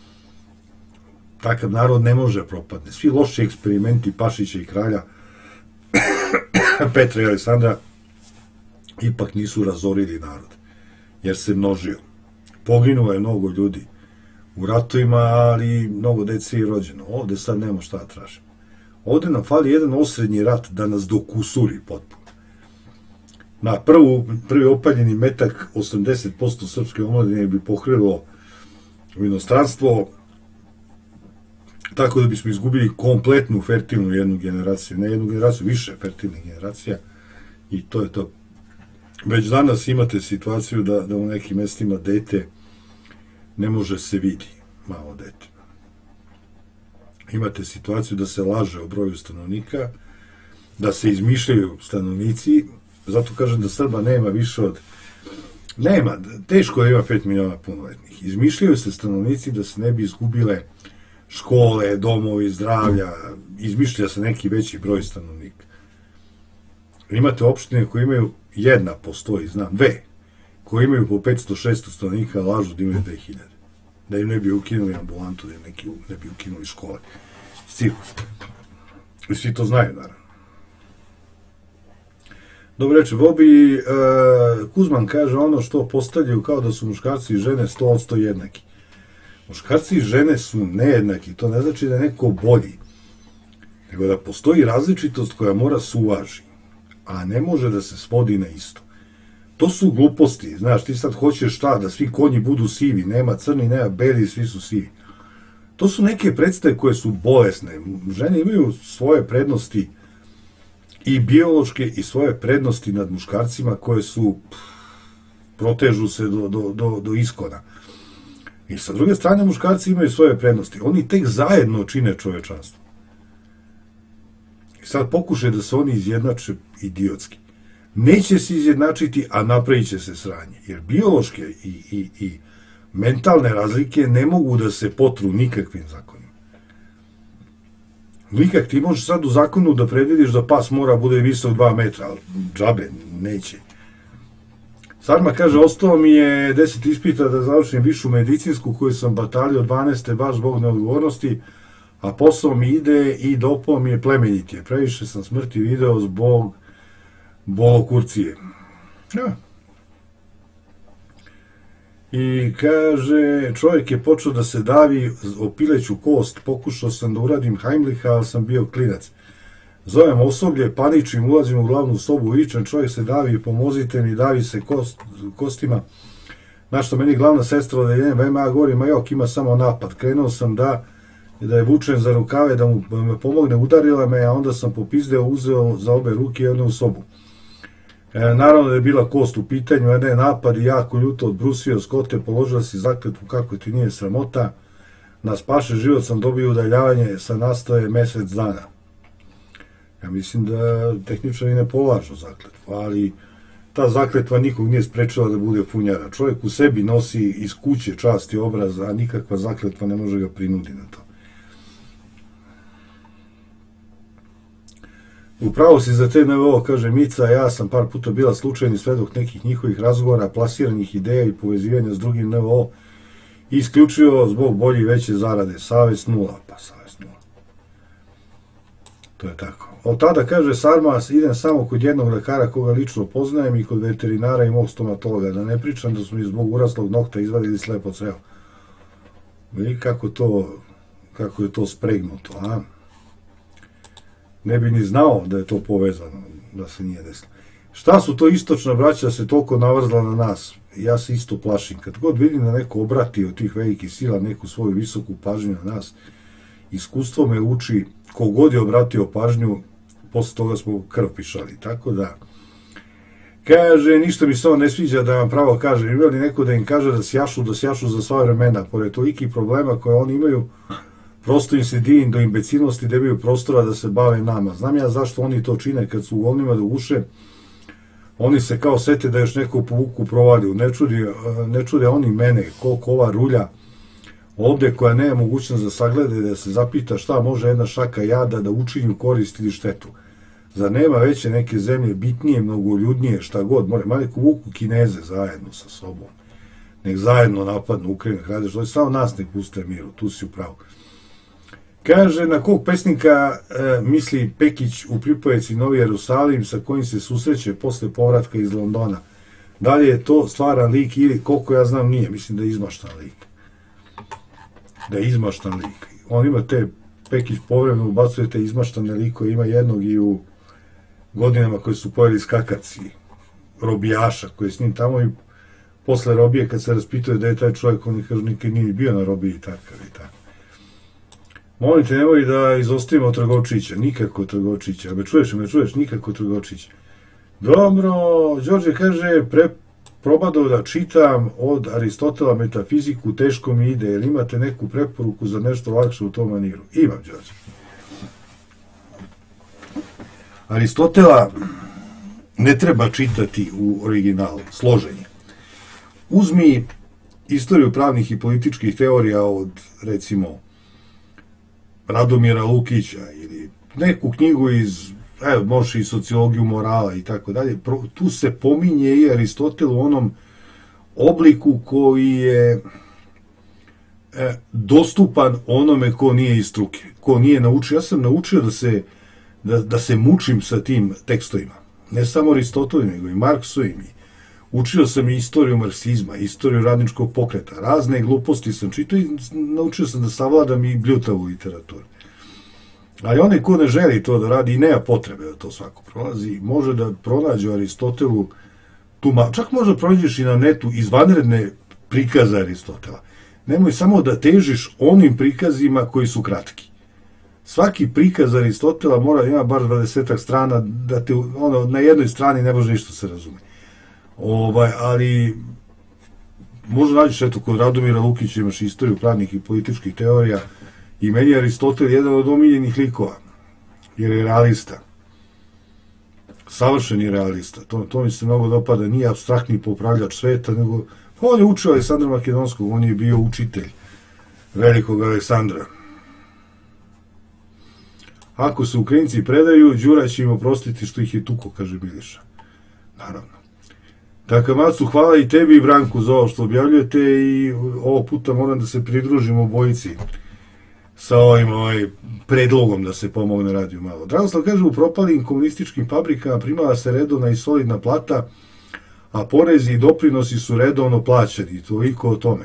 Takav narod ne može propadne. Svi loši eksperimenti Pašića i kralja Petra i Aleksandra ipak nisu razorili narod, jer se množio. Poginulo je mnogo ljudi u ratovima, ali mnogo dece je rođeno. Ovde sad nema šta da tražimo. Ovde nam fali jedan osrednji rat da nas dokusuri potpuno. Na prvi opaljeni metak 80% srpske omladine bi pohrilo u inostranstvo, tako da bismo izgubili kompletnu fertilnu jednu generaciju, ne jednu generaciju, više fertilnih generacija, i to je to. Već danas imate situaciju da u nekim mestima dete ne može se vidi, malo dete. Imate situaciju da se laže o broju stanovnika, da se izmišljaju stanovnici, zato kažem da Srba nema više od... Nema, teško da ima 5 miliona punoletnih. Izmišljaju se stanovnici da se ne bi izgubile škole, domovi, zdravlja, izmišlja se neki veći broj stanovnika. Imate opštine koje imaju, jedna postoji, znam, dve, koje imaju po 500-600 stanovnika, lažu da imaju 2000. Da im ne bi ukinuli ambulantu, da im ne bi ukinuli škole. Cirkus. I svi to znaju, naravno. Dobro reče, Bobi, Kuzman kaže ono što postavljaju kao da su muškarci i žene 100% jednaki. Muškarci i žene su nejednaki, to ne znači da je neko bolji, nego da postoji različitost koja mora se uvaži, a ne može da se svodi na isto. To su gluposti, znaš, ti sad hoćeš šta, da svi konji budu sivi, nema crni, nema beli, svi su sivi. To su neke predstave koje su bolesne. Žene imaju svoje prednosti i biološke i svoje prednosti nad muškarcima koje su, protežu se do iskona. I sa druge strane muškarci imaju svoje prednosti. Oni tek zajedno čine čovečanstvo. I sad pokušaj da se oni izjednače idiotski. Neće se izjednačiti, a napravit će se sranje. Jer biološke i mentalne razlike ne mogu da se potru nikakvim zakonima. Nikak, ti možeš sad u zakonu da predvidiš da pas mora bude visok 2 metra, ali džabe, neće. Sarma kaže, ostao mi je 10 ispita da završim višu medicinsku koju sam batalio 12. baš zbog neodgovornosti, a posao mi ide i dopao mi je plemenitije. Previše sam smrti video zbog bolokurcije. Ja. I kaže, čovjek je počeo da se davi o pileću kost, pokušao sam da uradim Heimlicha, ali sam bio klinac. Zovem osoblje, paničim, ulazim u glavnu sobu, vičem, čovjek se davi, pomozite mi, davi se kostima. Na što meni glavna sestra odeljenja VMA govori, ma jok, ima samo napad. Krenuo sam da je vučem za rukave, da mu me pomogne, udarila me, a onda sam popizdeo, uzeo za obe ruke i odneo u sobu. Naravno da je bila kost u pitanju, jedan napad i jako ljuto odbrusio Skote, položila si zakletvu kako ti nije sramota. Na spašen život sam dobio udaljavanje sa nastave mesec dana. Ja mislim da tehničari ne polažu zakletvu, ali ta zakletva nikog nije sprečila da bude funjara. Čovjek u sebi nosi iz kuće čast i obraz, a nikakva zakletva ne može ga prinudi na to. Upravo si za te NVO, kaže Mica, ja sam par puta bila slučajni svedok nekih njihovih razgovora, plasiranih ideja i povezivanja s drugim NVO, isključivo zbog bolje i veće zarade. Savest nula, pa savest nula. To je tako. Od tada, kaže Sarma, idem samo kod jednog lekara koga lično poznajem i kod veterinara i mog stomatologa, da ne pričam da su mi zbog uraslog nokta izvadili slepo crevo. Vidi kako je to spregnuto, a? Ne bi ni znao da je to povezano, da se nije desilo. Šta su to istočna braća da se toliko navrzla na nas? Ja se isto plašim. Kad god vidim da neko obrati od tih velikih sila neku svoju visoku pažnju na nas, iskustvo me uči, kogod je obratio pažnju, posle toga smo krv pišali. Tako da, kaže, ništa mi se ovo ne sviđa da vam pravo kaže. Ima li neko da im kaže da sjašu za sva vremena, pored tolikih problema koje oni imaju, prosto im se divim do imbecilnosti da imaju prostora da se bave nama. Znam ja zašto oni to čine kad su u volnima da uše, oni se kao sete da još neko po vuku provali. Ne čude oni mene, koliko ova rulja ovde koja nema mogućnost da sagleda i da se zapita šta može jedna šaka jada da učini u korist ili štetu. Zar nema veće neke zemlje bitnije, mnogo ljudnije, šta god, ma neko vuku Kineze zajedno sa sobom. Nek zajedno napadnu Ukrajinu, Hradeš, to je samo nas nek puste miru, tu si upravo. Kaže, na kog pesnika misli Pekić u pripovedci Novi Jerusalim sa kojim se susreće posle povratka iz Londona? Da li je to stvaran lik ili, koliko ja znam, nije. Mislim da je izmaštan lik. Da je izmaštan lik. On ima te, Pekić povremeno ubacuje te izmaštane likove, ima jednog i u godinama koje su pojeli skakaci, robijaša koji je s njim tamo i posle robije kad se raspituje da je taj čovjek, on kaže nikad nije bio na robiji i takav i tako. Molim te, nemoj da izostavimo Trgovčića, nikako Trgovčića. Me čuješ, nikako Trgovčića. Dobro, Đorđe kaže, probadao da čitam od Aristotela metafiziku, teško mi ide, jer imate neku preporuku za nešto lakše u tom maniru? Imam, Đorđe. Aristotela ne treba čitati u originalu, složenje. Uzmi istoriju pravnih i političkih teorija od, recimo, Radomira Lukića ili neku knjigu iz, možeš i sociologiju morala i tako dalje, tu se pominje i Aristotel u onom obliku koji je dostupan onome ko nije iz struke, ko nije naučio. Ja sam naučio da se mučim sa tim tekstovima. ne samo Aristotelovi, nego i Marksovim. Učio sam i istoriju marksizma, istoriju radničkog pokreta, razne gluposti sam čitao i naučio sam da savladam i bljutavu literaturu. Ali onaj ko ne želi to da radi i nema potrebe da to svako prolazi, može da pronađe Aristotelu, čak možda pronađeš i na netu izvanredne prikaze Aristotela. Nemoj samo da težiš onim prikazima koji su kratki. Svaki prikaz Aristotela mora ima bar 20 strana, da te na jednoj strani ne može ništa se razume. Ali možda nađeš, eto, kod Radomira Lukića imaš istoriju pravnih i političkih teorija i meni je Aristotel jedan od omiljenih likova, jer je realista. Savršeni realista. To mi se mnogo dopada. Nije apstraktni popravljač sveta, nego on je učio Aleksandra Makedonskog, on je bio učitelj velikog Aleksandra. Ako se Ukrajinci predaju, Đura će im oprostiti što ih je tuko, kaže Miliša. Naravno. Takamacu, hvala i tebi i Branku za ovo što objavljujete i ovog puta moram da se pridružim obojici sa ovim predlogom da se pomogne radiju malo. Dragoslav kaže, u propalim komunističkim fabrikama primala se redovna i solidna plata, a porezi i doprinosi su redovno plaćeni. Toliko o tome.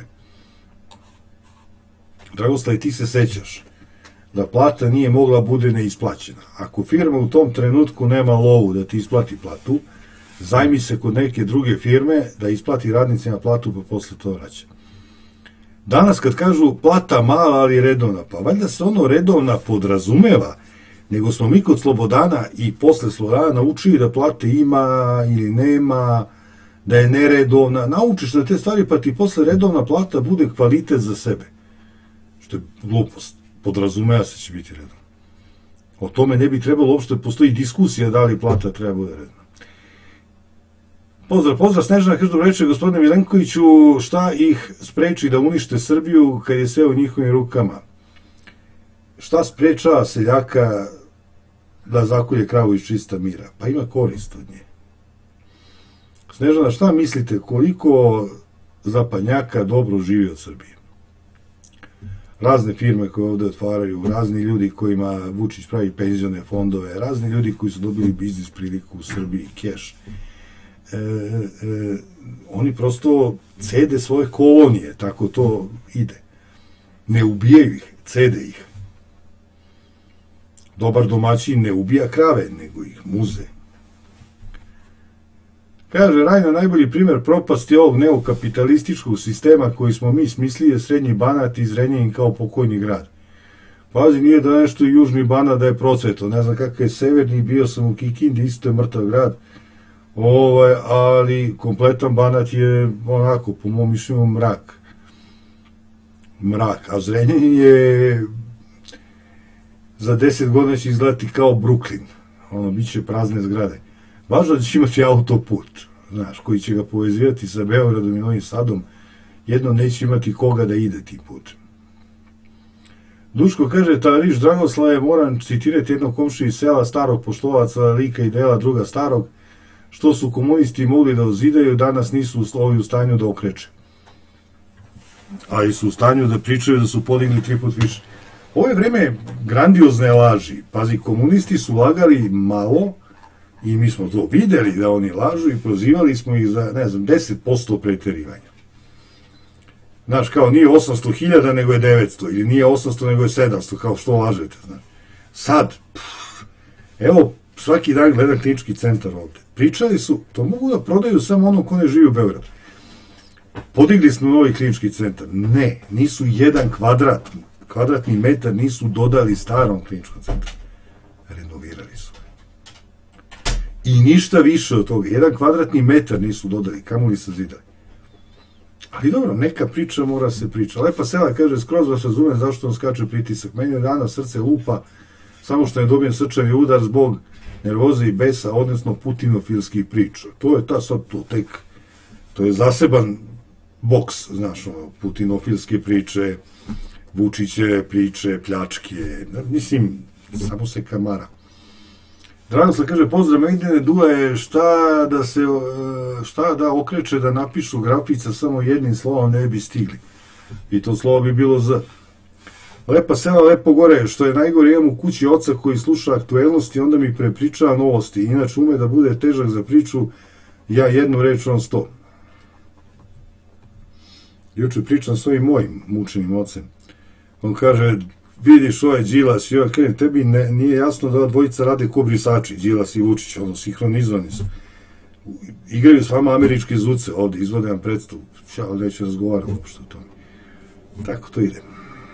Dragoslav, ti se sećaš da plata nije mogla bude neisplaćena. Ako firma u tom trenutku nema lovu da ti isplati platu, zajmi se kod neke druge firme da isplati radnicima platu pa posle to vraća. Danas kad kažu plata mala ali redovna, pa valjda se ono redovna podrazumeva, nego smo mi kod Slobodana i posle Slobodana naučili da plate ima ili nema, da je neredovna. Naučiš da te stvari pa ti posle redovna plata bude kvalitet za sebe. Što je glupost. Podrazumeva se će biti redovna. O tome ne bi trebalo uopšte, postoji diskusija da li plata treba bude redovna. Pozdrav, Snežana, kaže, dobro večer, gospodine Milenkoviću, šta ih spreči da unište Srbiju kad je sve u njihovim rukama? Šta sprečava seljaka da zakolje kravu iz čista mira? Pa ima korist od nje. Snežana, šta mislite, koliko zapadnjaka dobro živi od Srbije? Razne firme koje ovde otvaraju, razni ljudi kojima Vučić pravi penzione fondove, razni ljudi koji su dobili biznis priliku u Srbiji, keš. Oni prosto cede svoje kolonije, tako to ide. Ne ubijaju ih, cede ih. Dobar domaćin ne ubija krave, nego ih muze. Kaže, Rajna, najbolji primer propasti ovog neokapitalističkog sistema koji smo mi smislili je Srednji Banat i Zrenjanin kao pokojni grad. Pazi, nije da nešto i Južni Banat da je procveto, ne znam kakav je Severni, bio sam u Kikindi, isto je mrtav grad, ali kompletan Banat je onako, po mom mišljenju, mrak. A Zrenjanin je za 10 godina će izgledati kao Brooklyn, bit će prazne zgrade. Važno da će imati autoput, znaš, koji će ga povezivati sa Beogradom i Novim Sadom, jedno neće imati koga da ide tim putem. Duško kaže, Tariš Dragoslave, moram citirati jednog komšiju iz sela Starog Poštovaca, lika i dela druga Starog, što su komunisti mogli da ozidaju, danas nisu ovi u stanju da okreče. Ali su u stanju da pričaju da su podigli 3 put više. Ovo je vreme grandiozne laži. Pazi, komunisti su lagali malo i mi smo to videli da oni lažu i prozivali smo ih za, ne znam, 10% preterivanja. Znaš, kao nije 800.000 nego je 900, ili nije 800 nego je 700, kao što lažete, znaš. Sad, evo, svaki dan gledam klinički centar ovde. Pričali su, to mogu da prodaju samo ono ko ne živi u Beogradu. Podigli smo novi klinički centar. Ne, nisu jedan kvadratni metar nisu dodali starom kliničkom centru. Renovirali su. I ništa više od toga. Jedan kvadratni metar nisu dodali, kamo li sazidali. Ali dobro, neka priča mora se priča. Lepa Sela kaže, skroz vas razumem zašto vam skače pritisak. Meni je danas srce lupa, samo što je dobijem srčani udar zbog nervoze i besa, odnosno putinofilskih priča. To je ta sad, to je zaseban boks, znaš, putinofilske priče, Vučiće priče, pljačke, mislim, samo se kamara. Dragoslav kaže, pozdrav, Megdene Dule, šta da okreće da napišu grafica samo jednim slovom ne bi stigli. I to slovo bi bilo Z. Lepa sela, lepo gore, što je najgore, imam u kući oca koji sluša aktuelnosti, onda mi prepričava novosti. Inače ume da bude težak za priču, ja jednu reč, on 100. Juče pričam s ovim mojim mučenim ocem. On kaže, vidiš ovaj Đilas, i ja kažem, tebi nije jasno da ova dvojica rade ko brisači, Đilas i Vučić, ono, sinhronizovani su. Igraju s vama američke zuce, ovde, izvode vam predstavu. Ja neću razgovarati uopšte o tome. Tako to ide.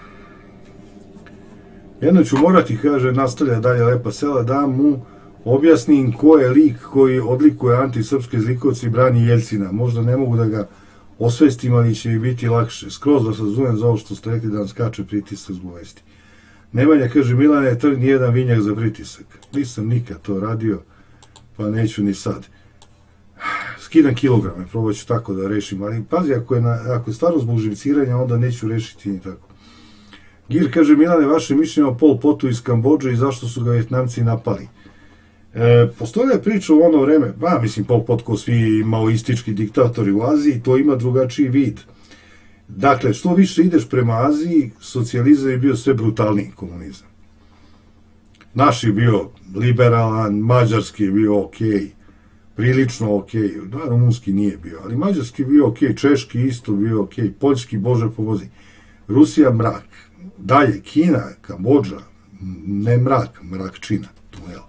Jedno ću morati, kaže, nastavlja dalje Lepa sela, da mu objasnim ko je lik koji odlikuje antisrpske zlikovci i brani Jeljcina. Možda ne mogu da ga osvestim, ali će mi biti lakše. Skroz da se razumem za ovo što ste rekli da vam skače pritisak zbog vesti. Nemanja, kaže, Milane, trgni jedan vinjak za pritisak. Nisam nikad to radio, pa neću ni sad. Skidam kilograme, probat ću tako da rešim, ali pazi, ako je stvarno zbog živciranja, onda neću rešiti ni tako. Gir, kaže, Milane, vaše mišljenje o Pol Potu iz Kambodže i zašto su ga Vjetnamci napali. Postoje priča u ono vreme, mislim, Pol Pot ko svi maoistički diktatori u Aziji, to ima drugačiji vid. Dakle, što više ideš prema Aziji, socijalizam je bio sve brutalniji komunizam. Naš je bio liberalan, mađarski je bio okej, prilično okej, da, rumunski nije bio, ali mađarski je bio okej, češki isto bio okej, poljski, Bože pomozi. Rusija mrak, dalje, Kina, Kambodža, ne mrak, mrakčina, tunel.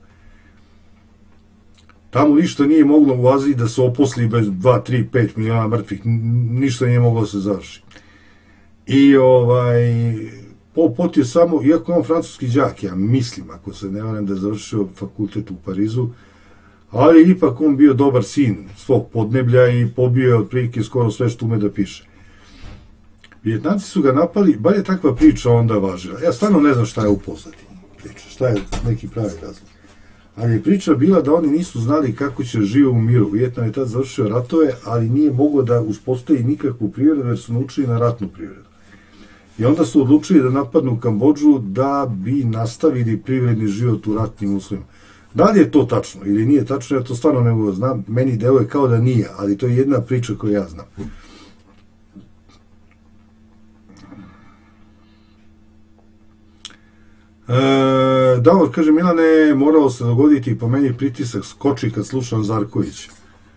Tamo ništa nije moglo u Aziji da se oposli bez 2, 3, 5 miliona mrtvih, ništa nije moglo da se završi. I Pol Pot je samo, iako je on francuski đak, ja mislim, ako se ne varam da je završio fakultet u Parizu, ali ipak on bio dobar sin svog podneblja i pobio je otprilike skoro sve što ume da piše. Vjetnamci su ga napali, bar je takva priča onda važila. Ja stvarno ne znam šta je u pozadini priča, šta je neki pravi razlog. Ali je priča bila da oni nisu znali kako će žive u miru. Vjetnam je tad završio ratove, ali nije mogao da uspostavi nikakvu privredu, jer su naučili na ratnu privredu. I onda su odlučili da napadnu Kambodžu da bi nastavili privredni život u ratnim uslovima. Da li je to tačno ili nije tačno, ja to stvarno ne mogu da znam. Meni deluje kao da nije, ali to je jedna priča koju ja znam. Davor, kaže, Milane, moralo se dogoditi po meni pritisak skoči kad slušam Zarkovića.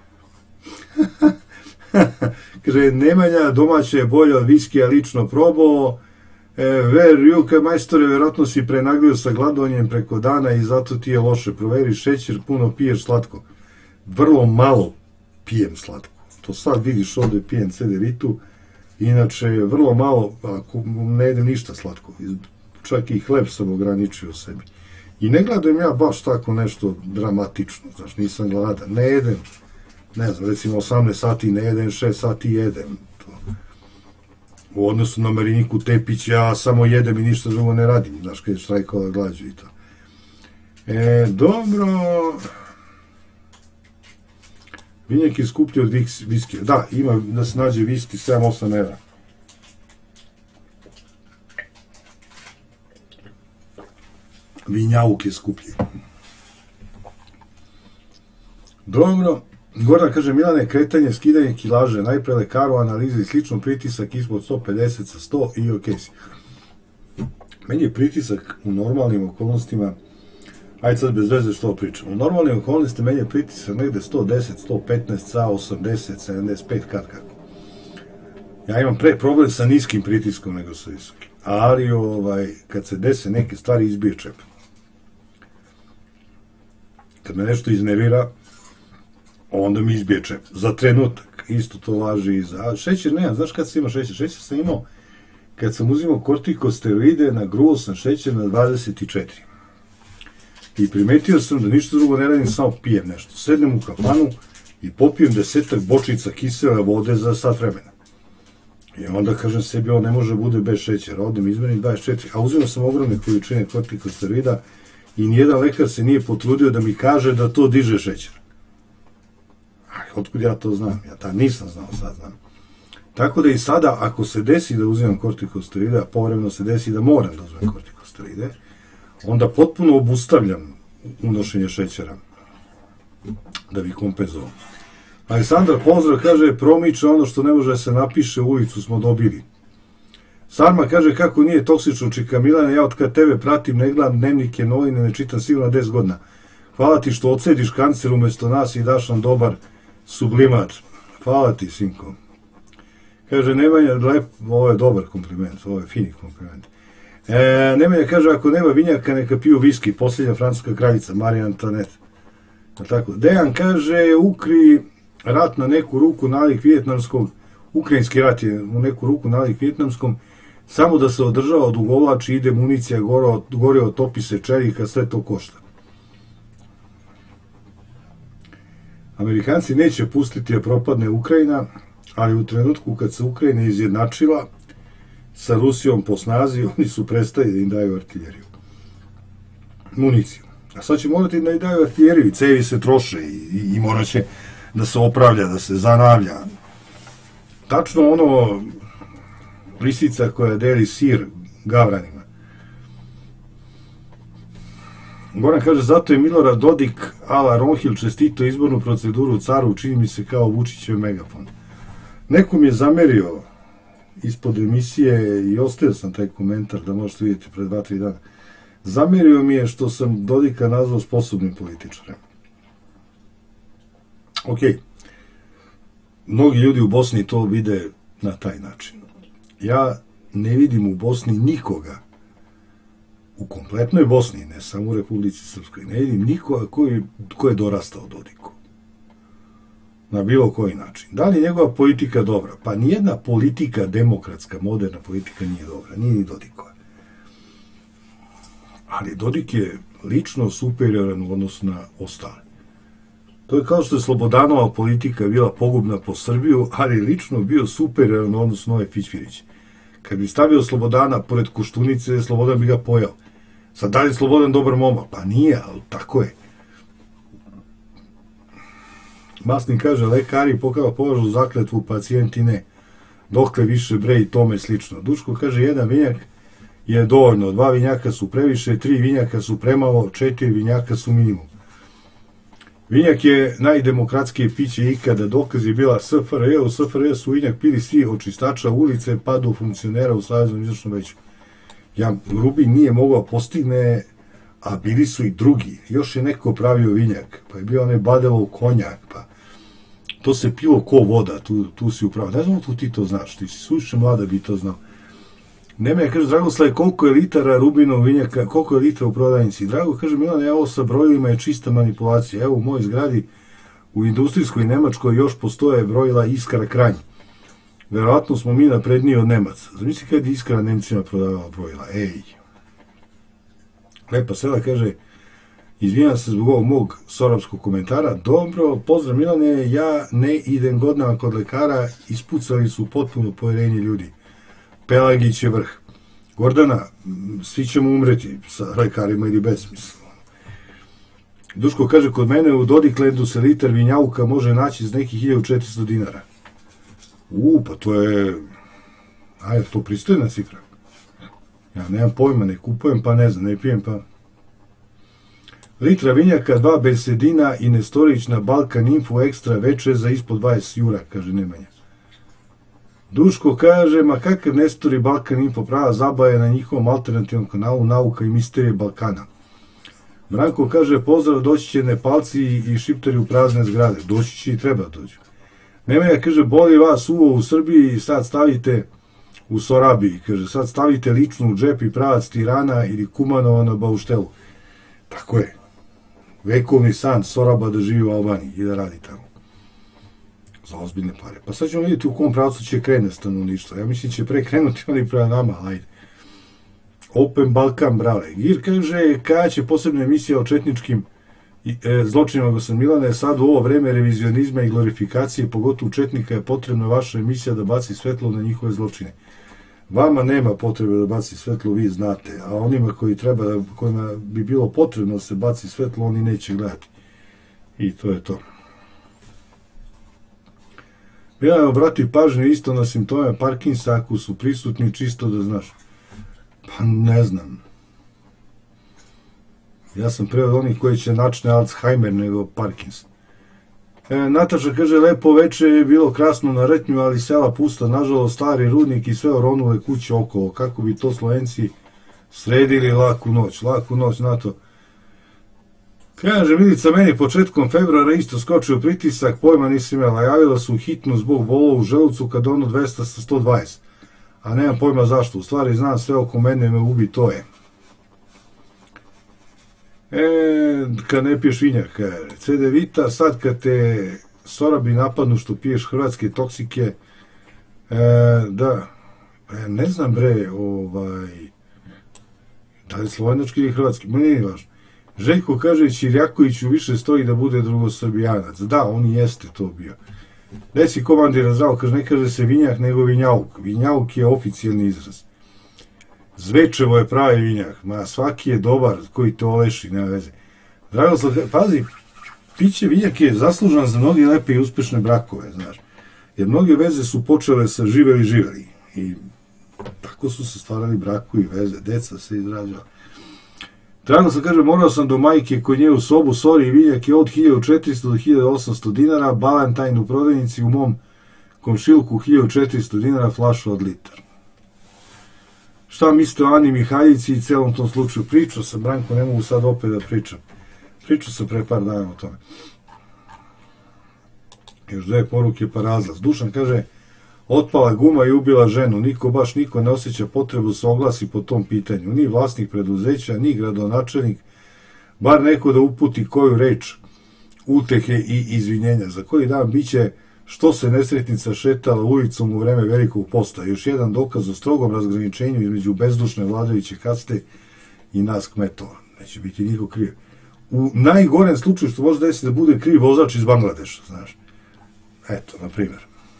Kaže, Nemanja, domaće je bolje od viskija, lično probao. Juka, majstore, vjerojatno si prenaglio sa gladonjem preko dana i zato ti je loše. Proveri šećer, puno piješ slatko. Vrlo malo pijem slatko. To sad vidiš ovde pijem cederitu. Inače, vrlo malo, ako ne jedem ništa slatko. Čak i hleb sam ograničio sebi. I ne gledam ja baš tako nešto dramatično, znaš, nisam gladan, ne jedem, ne znam, recimo 18 sati ne jedem, 6 sati jedem. U odnosu na Mariniku Tepić, ja samo jedem i ništa drugo ne radim, znaš, kad je štrajkala glađu i to. Dobro. Vinjak je skuplji od viskija. Da, ima da se nađe viski 7-8 evra. Vinjauk je skuplji. Dobro. Gordana kaže, Milane, kretanje, skidanje kilaže, najpre lekaru, analize i slično, pritisak ispod 150 sa 100 i okej si. Meni je pritisak u normalnim okolnostima, ajde sad bez veze što pričam, u normalnim okolnostima meni je pritisak negde 110, 115, sa 80, 75, kad kako. Ja imam problem sa niskim pritiskom nego sa visokim. Ali kad se dese neke stvari, izbije čep. Kad me nešto iznervira, onda mi izbije čep. Za trenutak. Isto to važi i za... Šećer nemam. Znaš kad sam imao šećer? Šećer sam imao kad sam uzimao kortikosteroide, nagruo sam šećer na 24. I primetio sam da ništa drugo ne radim, samo pijem nešto. Sednem u kafanu i popijem 10 bočica kisele vode za sat vremena. I onda kažem sebi, ovo ne može bude bez šećera, odem izmenim 24, a uzimao sam ogromne količine kortikosteroida i nijedan lekar se nije potrudio da mi kaže da to diže šećer. Otkud ja to znam? Ja nisam znao, sad znam. Tako da i sada, ako se desi da uzimam kortikosteroide, a povremeno se desi da moram da uzimam kortikosteroide, onda potpuno obustavljam unošenje šećera da bi kompenzovao. Aleksandar, pozdrav, kaže, promiče ono što ne može da se napiše, ulicu smo dobili. Sarma kaže kako nije toksično, čeka Milane, ja od kad tebe pratim, ne gledam dnevnike, novine, ne čitam sigurno 10 godina. Hvala ti što odsediš kancer umjesto nas i daš nam dobar sublimat. Hvala ti, sinko. Kaže, Nemanja, ovo je dobar kompliment, ovo je fini kompliment. Nemanja kaže, ako nema vinjaka, neka piju viski, posljednja francuska kraljica, Marija Antoinette. Tako. Dejan kaže, ukri rat na neku ruku nalik vijetnamskog, ukrajinski rat je u neku ruku nalik vijetnamskom, samo da se održava, odugovlači, ide municija, gore otopi se čelika, sve to košta. Amerikanci neće pustiti da propadne Ukrajina, ali u trenutku kad se Ukrajina izjednačila sa Rusijom po snazi, oni su prestali da im daju artiljeriju. Municiju. A sad će morati da im daju artiljeriju, cevi se troše i morat će da se opravlja, da se zanavlja. Tačno ono, lisica koja deli sir gavranima. Goran kaže, zato je Milorad Dodik ala Ronhil čestito izbornu proceduru caru, čini mi se kao Vučićev megafon. Neko mi je zamerio ispod emisije i ostavio sam taj komentar da možete vidjeti pred 2-3 dana. Zamerio mi je što sam Dodika nazvao sposobnim političarem. Ok, mnogi ljudi u Bosni to vide na taj način. Ja ne vidim u Bosni nikoga, u kompletnoj Bosni, ne samo u Republici Srpskoj, ne vidim nikoga ko je dorastao Dodiku. Na bilo koji način. Da li je njegova politika dobra? Pa nijedna politika, demokratska, moderna politika nije dobra. Nije ni Dodikova. Ali Dodik je lično superioran u odnosu na ostale. To je kao što je Slobodanova politika bila pogubna po Srbiju, ali lično bio superioran u odnosu na ove Fićfirić. Kad bi stavio Slobodana pored Koštunice, Slobodan bi ga pojao. Sad, da li je Slobodan dobar momak? Pa nije, ali tako je. Masnik kaže, lekari polažu zakletvu, pacijenti ne. Dokle više bre i tome slično. Duško kaže, jedan vinjak je dovoljno, 2 vinjaka su previše, 3 vinjaka su premalo, 4 vinjaka su minimum. Vinjak je najdemokratskije piće ikada, dokaz je bila SFRJ, u SFRJ su vinjak pili svi od čistača ulice pa do funkcionera u Saveznom izvršnom veću. Rubin nije mogao postigne, a bili su i drugi. Još je neko pravio vinjak, pa je bio onaj Badelov konjak, pa to se pilo ko voda, tu si upravo. Ne znam tu ti to znaš, ti si suviše mlada bi to znao. Nemanja kaže, Dragoslav, koliko je litara Rubinov vinjaka, koliko je litra u prodajnici? Drago kaže, Milan, ovo sa brojilima je čista manipulacija. Evo u mojoj zgradi u industrijskoj Nemačkoj još postoje brojila Iskra Kranj. Verovatno smo mi napredniji od Nemaca. Zamisli kad je Iskra Nemcima prodavala brojila. Ej. Lepa Sela kaže, izvinjam se zbog ovog mog sorapskog komentara. Dobro, pozdrav Milane, ja ne idem godinama kod lekara, ispucali su potpuno povjerenje ljudi. Pelagić je vrh. Gordana, svi ćemo umreti sa lekarima ili besmisleno. Duško kaže, kod mene u Dodiklendu se liter vinjauka može naći za nekih 1400 dinara. Pa to je... Ajde, to pristojna cifra. Ja nemam pojma, ne kupujem, pa ne znam, ne pijem, pa... Litra vinjaka, 2 Bensedina i Nestorović na Balkan Info ekstra veče za ispod 20 jura, kaže Nemanja. Duško kaže, ma kakav Nestor i Balkan Info, prava zabaja na njihovom alternativnom kanalu Nauka i misterije Balkana. Branko kaže, pozdrav, doći će Nepalci i Šiptari u prazne zgrade. Doći će i treba dođu. Nemanja kaže, boli vas uvo u Srbiji, sad stavite u Sorabiji, kaže, sad stavite ličnu u džep i pravac Tirana ili Kumanova na Bauštelu. Tako je. Vekovni san Soraba da živi u Albaniji i da radi tamo. Za ozbiljne pare. Pa sad ćemo vidjeti u kom pravcu će krene stanovništvo. Ja mislim će prekrenuti oni prema nama, ajde. Open Balkan, brale. Gir kaže, kada će posebna emisija o četničkim zločinima, gospodin Milane, sad u ovo vreme revizionizma i glorifikacije, pogotovo četnika, je potrebna vaša emisija da baci svetlo na njihove zločine. Vama nema potrebe da baci svetlo, vi znate, a onima kojima bi bilo potrebno da se baci svetlo, oni neće gledati. I to je to. Ja obrati pažnju isto na simptome Parkinsa ako su prisutni, čisto da znaš. Pa ne znam. Ja sam pre od onih koji će načne Alzheimer nego Parkinson. Nataša kaže, lepo veče je bilo krasno na Rtnju, ali sela pusta, nažalost stari rudnik i sve oronule kuće okolo. Kako bi to Slovenci sredili laku noć, Nato. Kaže, Milica, meni početkom februara isto skočio pritisak, pojma nisam imala, javila su hitnu zbog bolova u želucu kad ono 200 sa 120, a nemam pojma zašto, u stvari znam sve oko mene me ubi, to je. Kad ne piješ vinjak, kaže, CD Vita, sad kad te sorabi napadnu što piješ hrvatske toksike, da, ne znam bre, da li slovenački ili hrvatski, meni nije važno. Željko kaže, Ćirjakoviću više stoji da bude drugosrbijanac. Da, on i jeste to bio. Deci komandir razrao, kaže, ne kaže se vinjak, nego vinjauk. Vinjauk je oficijalni izraz. Zvečevo je pravi vinjak. Ma, svaki je dobar koji te oleši, nema veze. Dragoslav, pazi, piće vinjak je zaslužan za mnogi lepe i uspešne brakove, znaš. Jer mnoge veze su počele sa živeli. I tako su se stvarali brakovi, veze, deca se izrađala. Dragoslav kaže, morao sam do majke kod nje u sobu, sorry, vinjak je od 1400 do 1800 dinara, Balantajn u prodavnici u mom komšilku 1400 dinara, flaša od litar. Šta mislite o Ani Mihaljici i celom tom slučaju? Pričao sam, Branko, ne mogu sad opet da pričam. Pričao sam pre par dana o tome. Još 2 poruke pa razlaz. Dušan kaže, otpala guma i ubila ženu. Niko ne osjeća potrebu se oglasi po tom pitanju. Ni vlasnik preduzeća, ni gradonačelnik. Bar neko da uputi koju reč utehe i izvinjenja. Za koji dan biće što se nesretnica šetala ulicom u vreme Velikog posta. Još jedan dokaz o strogom razgraničenju između bezdušne vladajuće kaste i nas kmetova. Neće biti niko kriv. U najgorem slučaju što može desiti da bude kriv vozač iz Bangladeša, znaš. Eto, na primjer.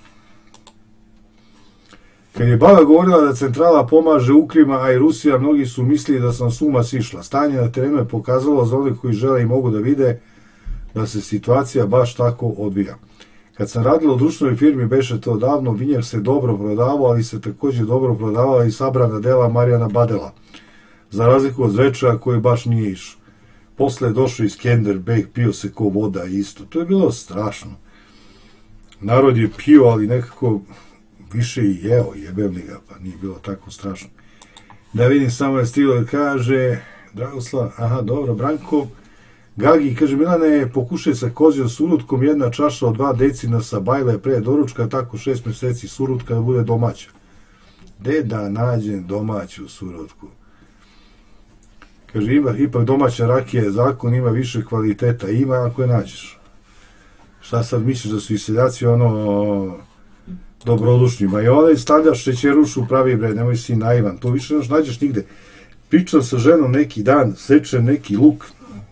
Kad je baba govorila da centrala pomaže Ukrima, a i Rusija, mnogi su mislili da sam s uma sišla. Stanje na terenu je pokazalo za one koji žele i mogu da vide da se situacija baš tako odvija. Kad sam radila u društvenoj firmi, beše to davno, vinjak se dobro prodavao, ali se također dobro prodavala i sabrana dela Marijana Badela, za razliku od Zvečara koji baš nije išao. Posle je došao i Skenderbeg, pio se ko voda isto. To je bilo strašno. Narod je pio, ali nekako više i jeo, jebem li ga, pa nije bilo tako strašno. Da vidim samo je stiglo da kaže, Dragoslav, aha, dobro, Branko, Gagi, kaže, Milane, pokušaj sa kozijom surutkom, 1 čaša od 2 decina sa bajle pre doručka, tako 6 meseci surutka da bude domaća. Gde da nađem domaću surutku? Kaže, ipak domaća rakija je zakon, ima više kvaliteta, ima ako je nađeš. Šta sad misliš da su i seljaci dobrodušni? Ma i onaj stavljaš šećerušu pravi bre, nemoj si naivan, to više ne nađeš nigde. Pričam sa ženom neki dan, sečem neki luk,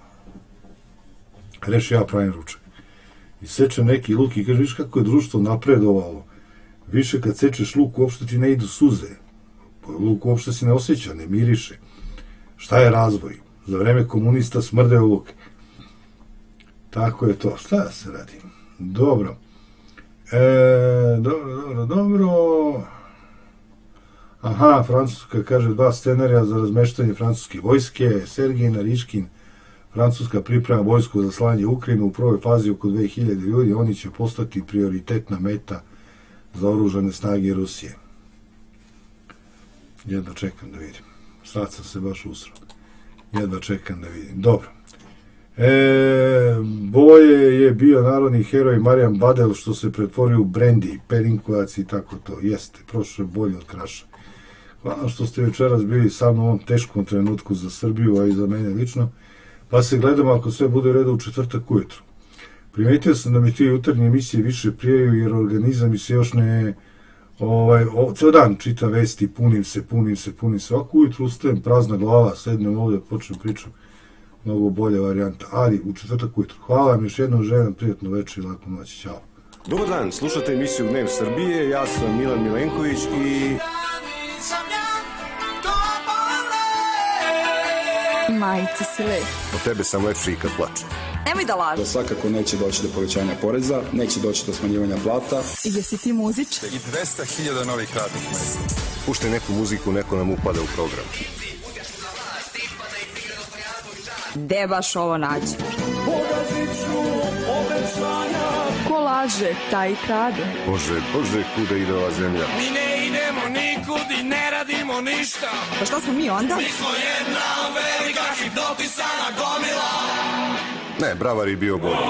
reši ja pravim ručak. I sečem neki luk i kaže, viš kako je društvo napredovalo. Više kad sečeš luk, uopšte ti ne idu suze. Luk uopšte se ne osjeća, ne miriše. Šta je razvoj? Za vreme komunista smrdeo luk. Tako je to. Šta se radi? Dobro. Dobro. Aha, Francuska kaže 2 scenarija za razmeštanje francuske vojske. Sergej Nariškin, Francuska priprema vojsku za slanje Ukrajinu, u prvoj fazi oko 2000 ljudi, oni će postati prioritetna meta za oružane snage Rusije. Jedva čekam da vidim. Sad sam se baš usrao. Jedva čekam da vidim. Dobro. Boje je bio narodni heroj Marijan Badel, što se pretvorio u Brandy, Pelinkovac i tako to. Jeste, prošlo je bolje od Kraša. Hvala što ste večeras bili sa mnom u ovom teškom trenutku za Srbiju, a i za mene lično. Pa se gledamo ako sve bude u redu u četvrtak ujutru. Primetio sam da mi te jutarnje emisije više prijaju, jer organizam mi se još ne... ceo dan čitam vesti, punim se. Ovako ujutru ustajem, prazna glava, sednem ovdje, počnem pričam. Mnogo bolja varijanta, ali u četvrtak ujutru. Hvala vam još jednom, želim prijatno večer i laku noć. Ćao. Dobar dan, slušate emisiju Dnev Srbije, ja sam Milan Milenković i... Majice si lep. Od tebe sam lepši i kad plačem. Nemoj da lažeš. Da svakako neće doći do povećanja poreza, neće doći do smanjivanja plata. I jesi ti muzičar? I 200.000 novih radnih mesta. Puštaj neku muziku, neko nam upada u program. Gde baš ovo nađe? Pogazit ću obećanja laže, taj i krade. Bože, Bože, kuda ide ova zemlja? Mi ne idemo nikud i ne radimo ništa. Pa šta smo mi onda? Mi smo jedna velika hipnotisana gomila. Ne, Bravar je bio bolji.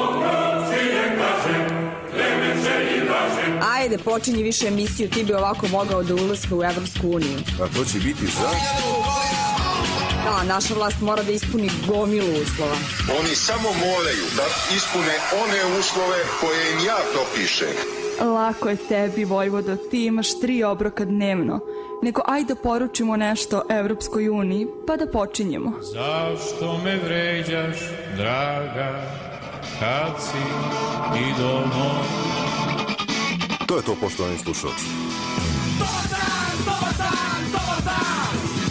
Ajde, počinji više emisiju, ti bi ovako mogao da ulaska u Evropsku uniju. A to će biti za... Da, naša vlast mora da ispuni gomilu uslova. Oni samo moraju da ispune one uslove koje im ja propišem. Lako je tebi, Vojvodo, ti imaš 3 obroka dnevno. Nego ajde poručimo nešto Evropskoj uniji, pa da počinjemo. Zašto me vređaš, draga, kad si idolno? To je to, poštovani slušalci. Dobar dan, dobar dan, dobar dan.